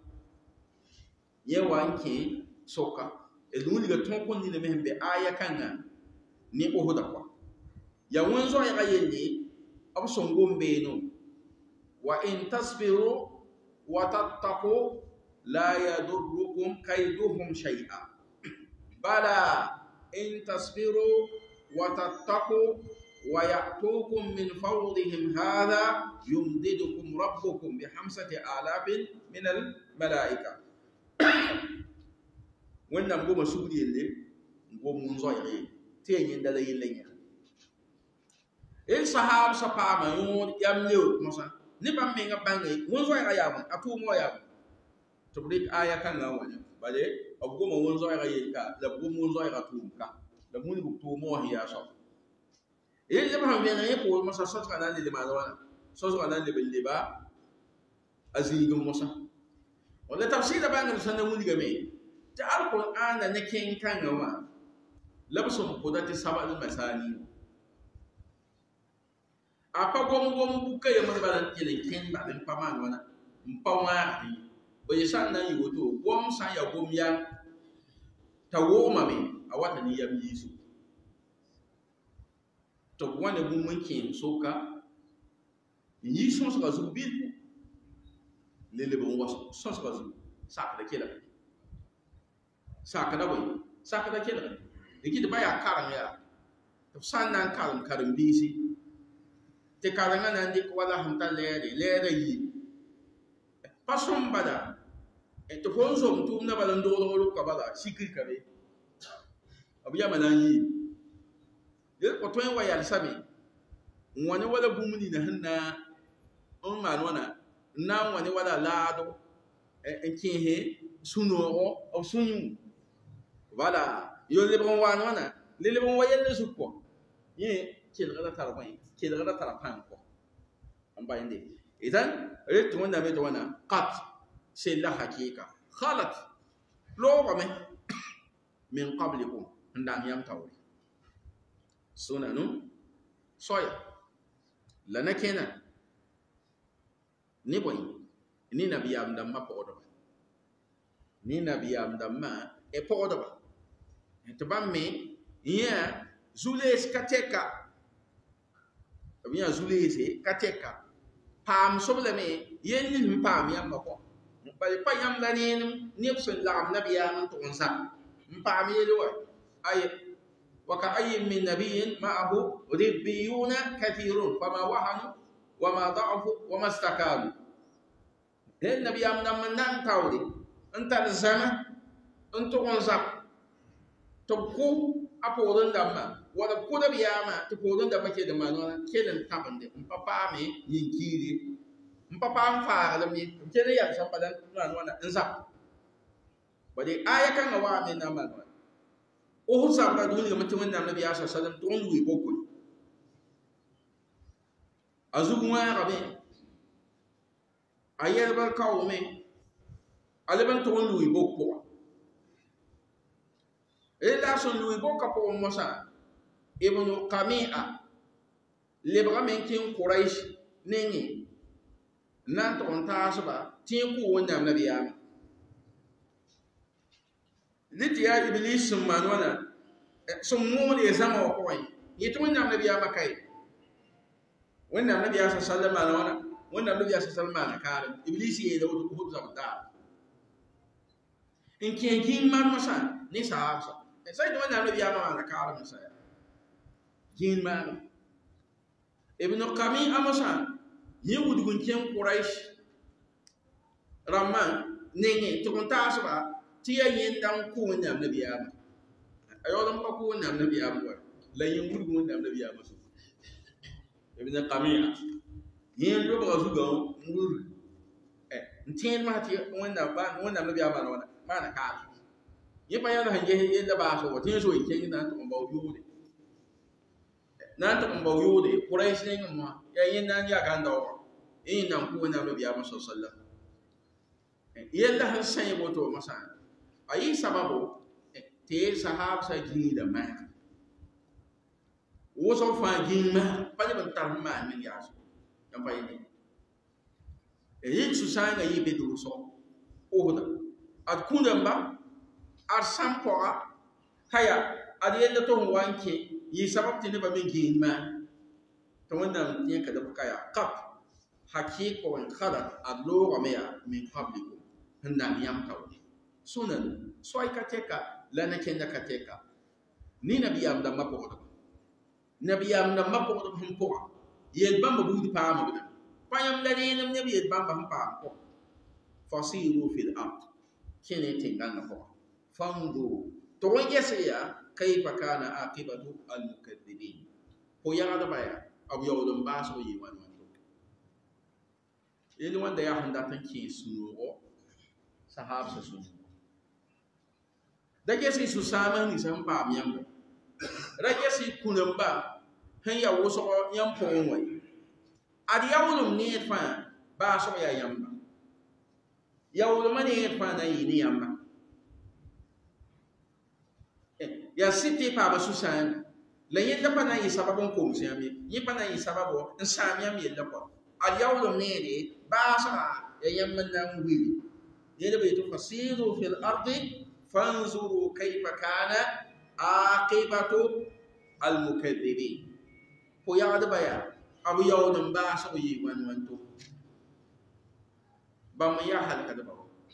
eluni ga tonkon ni me be aya kan na ni ko hoda kwa ya wonzo ya yende abson gombe no wa in tasbiru wa tattaqu la yadurrukum kayduhum shay'a bala in tasbiru wa tattaqu wa ya'tukum min fawdihim hadha yumdidukum rabbukum bi 5,000 min al malaika wannan goma suri ne gomun zo ya te yin da yin lenya el sahab sa pa ma yo yam lew mosa ni bam me nga bangay won zo ya yam atu mo yam to brik aya kan nga woni bale ab goma won zo ya yin ka la goma won zo ya tu ka da mun bu tu mo hiya so el jaba ham me nga ko mosa so ka nan le ma wana so nan le ba azigum mosa wala tafsir da bangam sanan mun diga me ta alquran da nake kan nga wa labsun qudati sab'al masani apa gom buka ya marbalan kele ken ba den paman wana mpawa bo yesan nan yuto gom san ya gom ya tawoma me awata ni yam yisu to wane bum mun ken soka yisu so ka zubil lele bon waso so ka zu sakada kela sakada kela dikiti baya karan ya to san nan karam bisi te karanga nan dik wala hamta lere yi pasom bada to fonso tum na balan do ka bada sikri kabe abiya manani de ko to en wayal sabe wani wala bumuni na hanna on man wana na wani wala lado en kihe suno o sunu wala yo le bon wana le bon wayal su ko ye kelgada tarbai kelgada tarapan ko amba inde idan ritu wanda me to wana qat sai la hakika khalat lo ba me min qablikum ndam yam tawri sunanu soya lana kenan ni boy ni nabiyam dam ma podo ni nabiyam dam ma e podo ba to bamme ya zules kateka biya zulese kateka pam sobleme yenni pam yam ko bal payam lanin nipsul lam nabiyam to onsa pam yelo ay wa ka ayyin min nabiyyin ma'ahu ribbiyuna kathirun fama wahanu wama da'afu wama istakalu den nabiyam nam nan tawdi antal zama anto onsa to ko apodon damma wala ko da biyama to podon da make da manona kelan tabande papa me yinkiri papa fa da me kele ya san badan manona insa bade aya kan wa me na manona o husa ba dole mutum wannan nabi ya sallallahu alaihi wasallam don wi bokul azuguma rabe ayel bar kawme aliban to wi bokko ila son wi bokka po mosa ibnu qami'a lebra men kin quraish nengi nan to onta suba tin ku wonna nabiya liti ya iblis man wana sun mu ne zama ko wai yito wonna nabiya makai wonna nabiya sallallahu alaihi wasallam wonna nabiya sallallahu alaihi wasallam karam iblis ye da wutu ku zabta in kin man masa ni sahaba sai da wannan nabiya ma karam sai kin ma ibn qami amasa yewud gun ken quraish ramman nenge to kon tasba tiya yin dan ku wannan nabiya ma ayo dan ba ku wannan nabiya ma la yin wud gun wannan nabiya ma ibn qami yin do ba su ga mur ntin ma ti wannan nabiya ma na ka yi pa yana hanje yadda ba so tin so yake nan to ba yude nan to ba yude quraish ne ma yayin nan ya kan dawo in nan ku na nabi ya sallallahu yalla har sai boto masa ayi sababu te sahab sa ji da ma wo so fa ji ma pa ni ban tar ma min ya so dan pa yi yi su sanga yi be do so oda ad kundamba ar sampoa haya ad yenda to wanke yi sabab tini ba min ma to wannan ne ka da kaya qab hakiko wan khadat adlo ya min qablikum hanna yam tawdi sunan soy kateka lana kenda kateka ni nabiyam da mako nabiyam da mako hum ko yel bamba budi paama bida payam la ni nam nabi yel bamba hum paam ko fasiru fil ard kene tingal na ko fandu to yesiya kayfa kana aqibatu al mukaththibin ko ya da baya abu yawdum baso yi wan yel wanda ya handa tan ki sunugo sahab sa sunu da yesi su sama ni san paam yam ra yesi kunamba han ya woso yam po wai ad yawlum ne fa ba so ya yamba yawlum ne fa na yi ni yamba ya siti pa ba su san la yenda pa na yi sababon ko musiyami yi pa na yi sababo in samiyam yella ko ad yawlum ne de ba sa ya yamba nan wili yele be to fasiru fil ardi fanzuru kayfa kana aqibatu al mukaththibin ko ya da baya abu yawdum ba so yi wan to ba mu ya halka da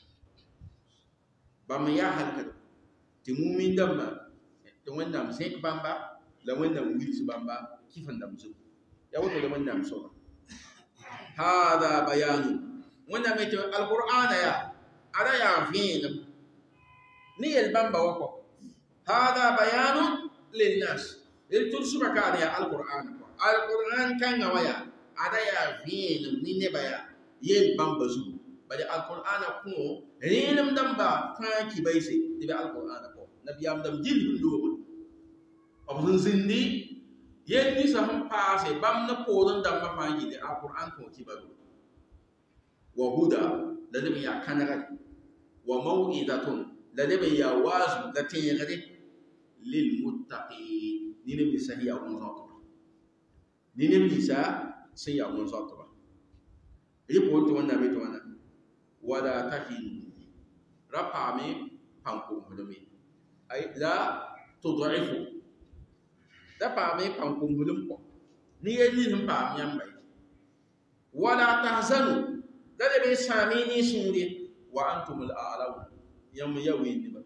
ba mu ya halka ti mumin damma to wannan sai bamba la wannan wili su bamba kifan da musu ya wato da wannan so hada bayanu wannan mai to alqur'ana ya ada ya fi'il ni el bamba wako hada bayanu linnas il tursubaka ya alqur'ana alquran kan waya ada ya fi'il ni ne baya yel bamba zu bari alqur'ana ko renam damba kan ki baise dibe alqur'ana ko nabiyam dam jil hundo abun zindi yel ni sa ham paase bam na podon damba fa yi de alqur'an ko ki baru wa huda da dibe ya kanaga wa mau'idatun da dibe ya wazu da tiyade lil muttaqin ni ne bi sahiya on zato ni ne bi sa sai ya on zato ba ripo to wannan bai to wannan wala tahinu rapa me panko mulumi ay la tud'ifu da pa me panko mulum ko ni yeni nim pa myam bai wala tahzanu da be sami ni sunde wa antumul a'lamu yam yawi ni ba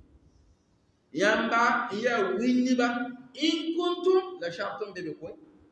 yamba ya winni ba in kuntum la shartum be ko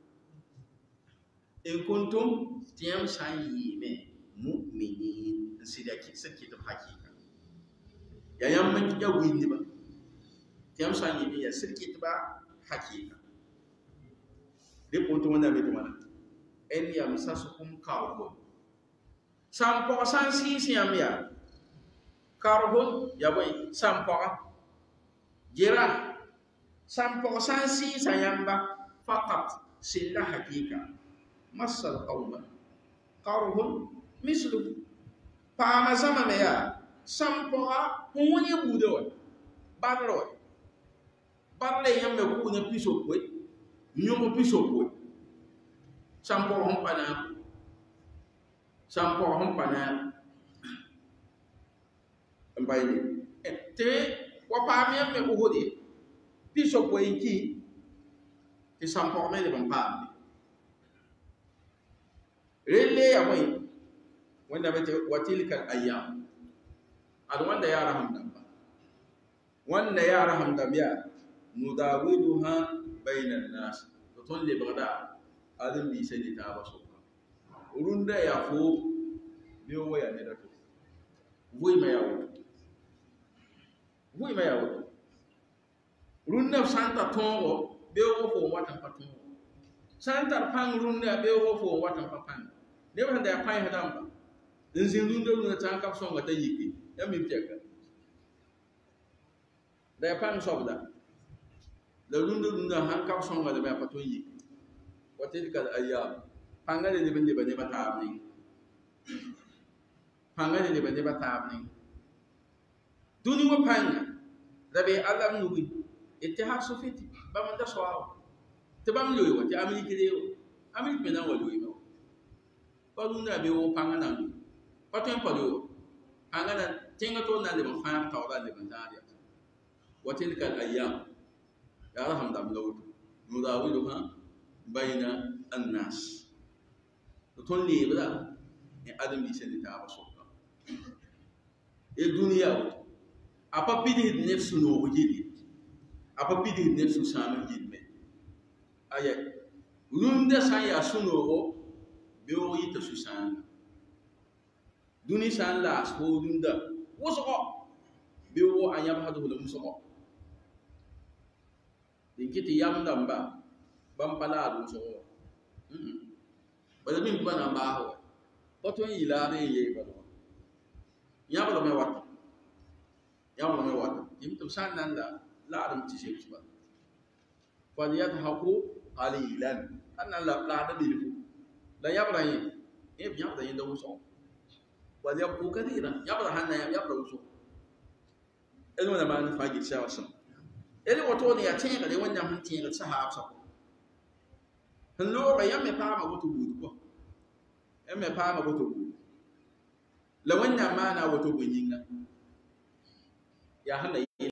in kuntum tiyam sayi me mu'minin sidaki sake da hakika ya yamman ya winni ba tiyam sayi me ya sake ba hakika de ponto wanda be to mana en ya musasukum kawo sampo sansi siam ya karhun ya boy sampo jira sampo sansi sayamba faqat silla hakika masal qawma karhun mislu pa ma sama me ya sampo huni budo barlo barle yambe ku ne piso ko nyomo piso ko sampo hon pana mbayni te wapa mi me ko hodi piso ko inki ti sampo me le bampa rele ya boy wanda bete watilkal ayyam ad wanda ya raham damba wanda ya raham damba nudawiluha bainan nas to ton le bagda adam bi sedi ta baso urunda ya fo biyo waya ne da to vui ma yawo runna santa tongo biyo fo watan patongo santa pang runna biyo fo watan papan ne wanda ya pai hadamba nzin runna tan kap songa ta yiki ya mi teka da ya pang sobda da runna han kap songa da ba paton yiki watilka ayyam pangale ne bende bane batabni duni wa panga rabe alam nubi ittihad sufiti ba man da sawa te bam loyo ti amiki de amiki mena wa loyo ba lunna be wo panga nan Patun palo angana tinga to na le ban fa tawra le ban tariya wa tilka al ayyam ya raham da blawt nudawiluha bayna an-nas to le bla ni adam bi sen ta ba so e duniya apa pidi nefsu no wujidi apa pidi nefsu sanu jidme aya lunda san ya suno be o yita susana duni san la so lunda woso be o anyam hadu le muso dikiti yam damba bam pala du so bada min bana ba ho poton ilare ye bado yabalo me wat yimtum san nan la adam ti shek ba fal yadhaku qalilan anna la da bilfu la yabra yi e bi yabra yi da muso wal yabku kadira yabra hanna yabra muso eno na man fa gi sha sam ele wato ne ya tinga de wannan hun tinga sahab sa ko han lo ga yamme pa ma wato budu ko yamme pa ma wato budu la wannan ma na wato bunyinga ya hana yi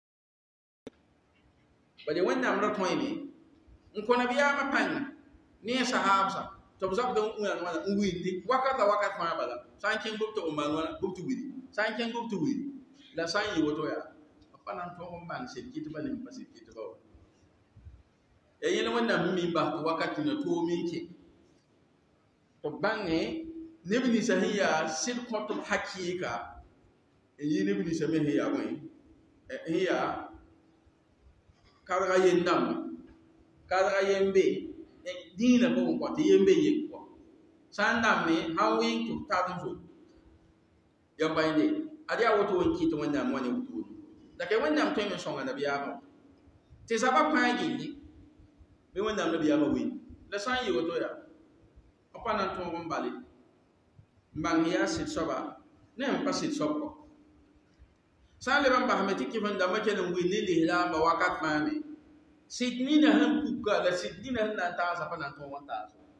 bade wannan ra toy ne in ko na biya ma panna ne sahabsa to bizak don uyan wala uwindi wakata fa bala san ken gubto umman wala gubto wiri san ken gubto wiri la san yi wato ya panan to on ban se kitu balin pasi kitu ba e yene wannan mi ba to wakati na to mi ke to bange ne bi sahiya sil kotum hakika e yene bi same hiya mai hiya karga yendam karga yembe dina ko ko te yembe ye ko sanda me hawin to ta dun so yamba inde adi awoto won kitu wannan mo ne wuto da kai wannan to me songa da biya ba te sabab pa gindi be wannan da biya ba wi la san yi woto ya apana to won bali mbang ya sit soba ne am pasit sokko sale ban ba hameti ki ban da make nan wi ne le la ba wakat ma me sidni na han kuka la sidni na nan ta sa pana to won ta so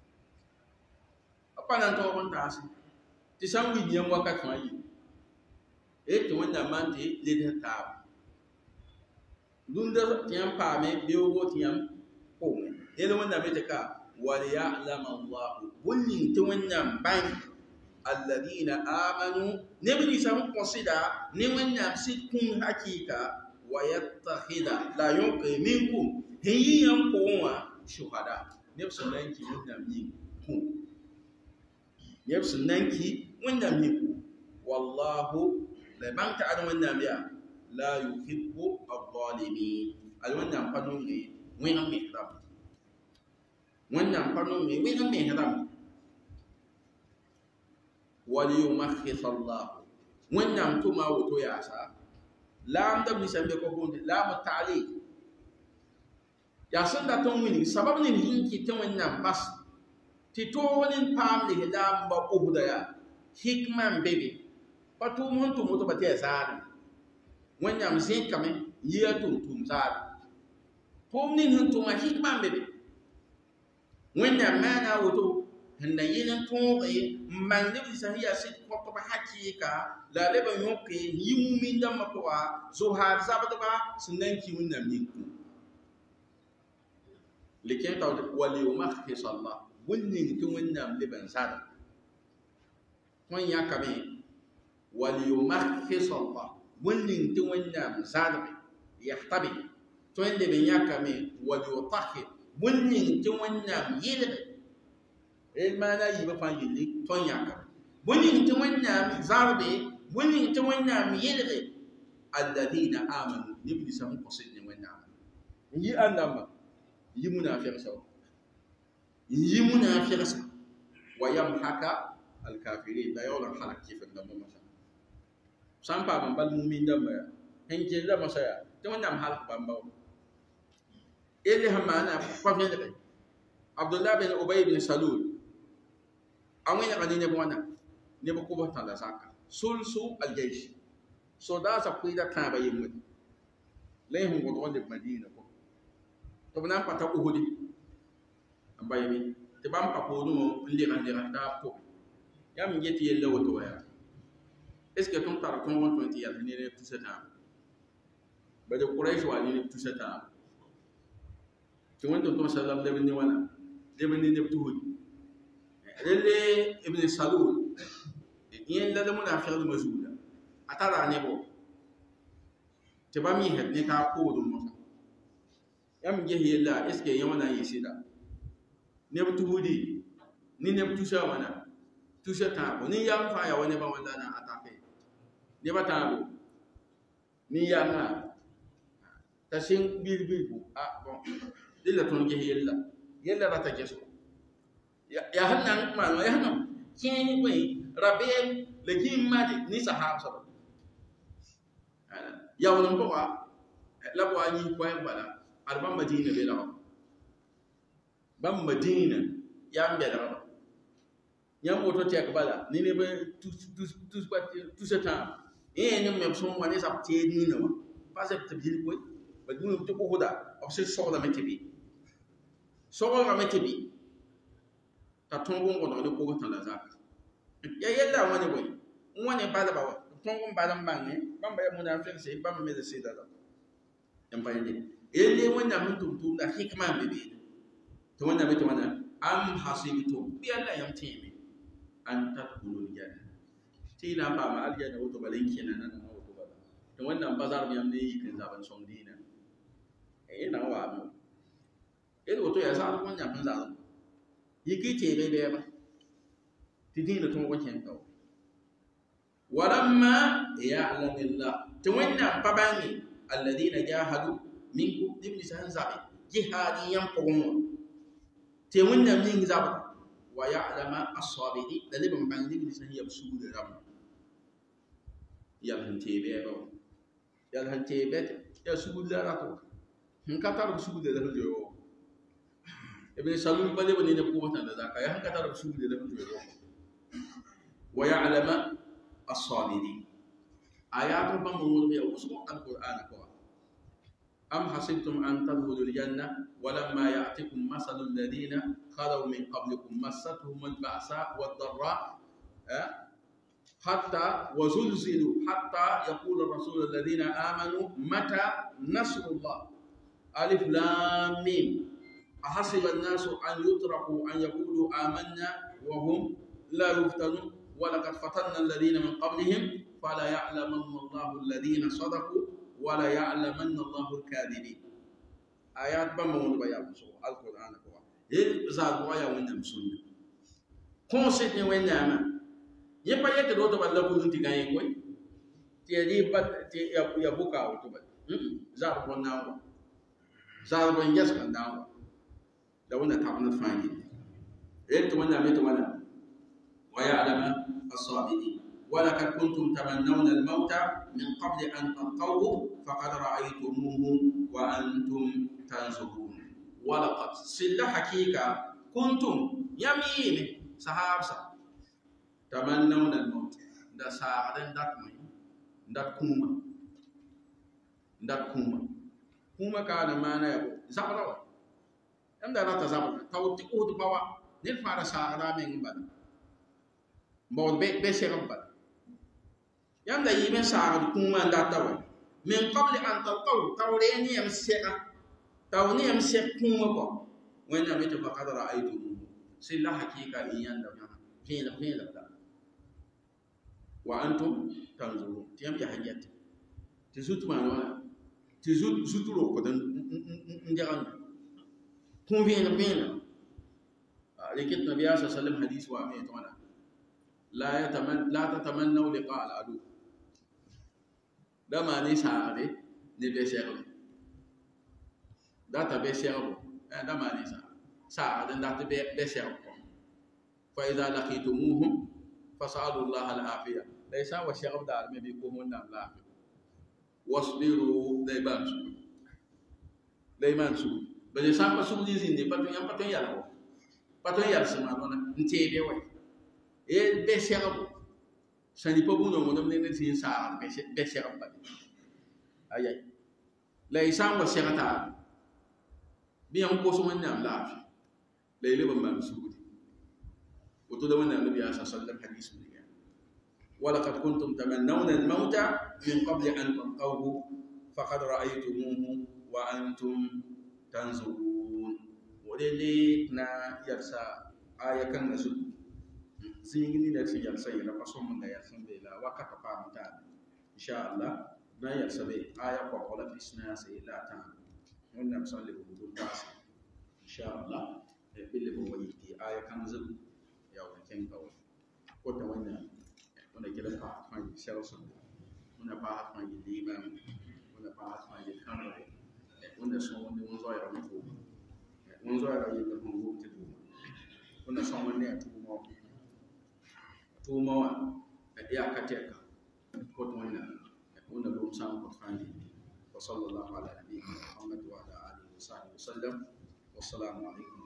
apana to won ta so ti san wi nyam wakat ma yi e to wanda mante le de ta dunda tiam pa me be wo tiam ko me e le wanda me te ka wa ya'lam Allah bunni to wanda ban alladhina amanu nebni sam consider ni wanda sit kun hakika wa yattakhida la yunqi minkum hiyan qawma shuhada nefsu nanki wanda mi kun nefsu nanki wanda mi kun wallahu la banka adam wannan biya la yuhibbu adh-dhalimin alwannan fanun ne wannan mai haram wannan fanun ne wannan mai haram wal yumakhis Allah wannan kuma wato ya sa lam da bi sambe ko bonde lam ta'liq ya san da ton wini sabab ne hinki ton wannan bas ti to wani pam ne da ba ubuda ya hikman bebe patu mun tu mutu batia zari wanyam zin kame yiya tum zari pom nin hun tu ma hikman bebe wanyam mana woto handa yin tu e man ne bisa hiya sit ko ba hakika la le ba yoke yimu min da mapwa zo ha zabata ba sunan ki wanyam nin ku likin ta wali umakhis Allah wunnin tu wanyam le ban zari wanya kame وليمخص الله ولن تونا زادم يحتبي توين دي بنياكا مي وليطخر ولن تونا يلغ المانا يبقى يلغ توياكا ولن تونا زاربي ولن تونا يلغ الذين آمنوا نبني سهم قصدنا ونا يي أنما يمنا في رسول يمنا في رسول ويمحك الكافرين لا يولن حلق كيف النبو مثلا sampa ban bal mumin da ba henke da masaya to wannan halak ban ba ele hamana kwa vile Abdullah bin Ubay bin Salul awin ya kanine bona ne ba ko ba tanda saka sulsu al-jaysh so da sa kuida kan ba yimu lay hun ko de Madina ko to nan pata uhudi ambaye mi te bam pa ko no ndi ran ta ko yam yeti yella woto ya est ce que ton tar ton won ti yalla ne tout ça temps ba de quraish wa ni tout ça temps to won ton sallam de ni wala de ni ne tuhud rele ibn salul yen la munafiq de mazula atara ne bo te ba mi het ne ka ko dum mo yam je yella est ce que yamana yisida ne tuhudi ni ne tout ça wana tout ça temps ni yam fa ya woni ba wala na attaquer ne ba tambo ni yam na ta sing bir bu bon dilla ton je yella rata jeso ya hannan ma ya hannan kin bai rabbe le kin ma ni sahaba sa ya woni ko wa la bo ani ko en bala arba madina be la bam madina ya mbe la yam moto tek bala ni ne ba tout ce temps ni même son woni sa te ni no pas ce tabdil ko ba dum to ko hoda o se so la metebi so la metebi ta tongo ngono de ko tan la zaka ya yella woni boy woni bala ba tongo bala mbange bamba ya munafiq se bamba me se da en bayni ele wonna mun tum da hikma bebe to wonna me to wonna am hasibtum bi alla yam timi an tadkhulul janna tina ba ma aljanna wato balen kenan nan wato bala to wannan bazar yam ne yikin zaban son dina na wa mu wato ya sa ko nya ban za yiki te be ba tidina to ko ken taw walamma ya'lamillah to wannan babangi alladhina jahadu minkum ibn sanzabi jihadiyan qawm te wannan min zaba wa ya'lama as-sabirin da libin bangin da san yabsu da ram yalhan tebe ba yalhan tebe ya su da rato hin ka tar su da yo ibn salul bale bane ne ko wata da zaka ya han ka tar su da yo wa ya'lama as-sabirin ayatu bamul bi usul al-qur'an ko am hasibtum an tadkhulul janna walamma ya'tikum masalul ladina خلوا من قبلكم مستهم البأساء والضراء حتى وزلزلوا حتى يقول الرسول الذين آمنوا متى نصر الله ألف لام ميم أحسب الناس أن يتركوا أن يقولوا آمنا وهم لا يفتنون ولقد فتنا الذين من قبلهم فلا يعلمن الله الذين صدقوا ولا يعلمن الله الكاذبين آيات بمون بيان القرآن il za go ya wannan sunna ko se ne wannan ma ye pa yete do to balla ko nti gaye ko ti ri pat ti ya buka to ba za ko nawo za ko nges kan nawo da wannan ta wannan fani to wannan me to wannan wa ya'lama as-sabirin wa laqad kuntum tamannawna al-mauta min qabli an talqawhu faqad ra'aytumuhu wa antum tanzurun ولقد سل حقيقة كنتم يمين صحابة تمنون الموت دا ساعدن دات مي دات كوما كان مانا يبو زبلا ام دا رات زبلا تو تي او دو باوا نيل فارا ساعدا مين بان مود بي سيرم بان يام دا يمين ساعد كوما دات تاوا من قبل ان تلقوا توريني ام سيرا tawni am se kuma ko wanda mai ta fakadara aitu sai la hakika in yanda fela da wa antum tanzuru tiyam ya hajjat ti sutuma wala ti suturo ko dan njagan kun fela likit nabiy sallallahu alaihi wasallam hadith wa mai tona la tatamannu liqa al-adu dama ni saade ni be shekle data be serbo da mani sa da data be serbo fa idha laqitumuhum fasalu Allah al-afiya laysa wa sharab da me bi ko honna Allah wasbiru dayman su be sa pa su ni zinde patu yalla sama nona ntebe way e be serbo sani po buno mo nem ne sin sa be serbo ba ayay laysa wa sharata biyan ko sun wannan lafi laile ban ba su woto da wannan nabi sallallahu alaihi wasallam hadisi ne ولقد كنتم تمنون الموت من قبل أن تلقوه فقد رأيتموه وأنتم تنظرون ولله نا يرسى آية كان نسل زيني نرسي يرسى يرقصهم من يرسى بلا وقت قامتا إن شاء الله نا يرسى بي آية وقالت إسنا سيلا تان ونم صلي بودون باس إن شاء الله بلي بويتي آية كان نسل يوم كنكو كوتا وين wanda kila fa kan shelson wanda ba kan yi liban wanda ba kan yi kanare wanda son wanda mun zo ya mutu mun zo ya yi da mun mutu wanda son wanda ya tumo ya kateka ko to wanda lo san ko kan yi wa sallallahu ala nabiyyina muhammad wa ala alihi wa sahbihi wasallam wassalamu alaikum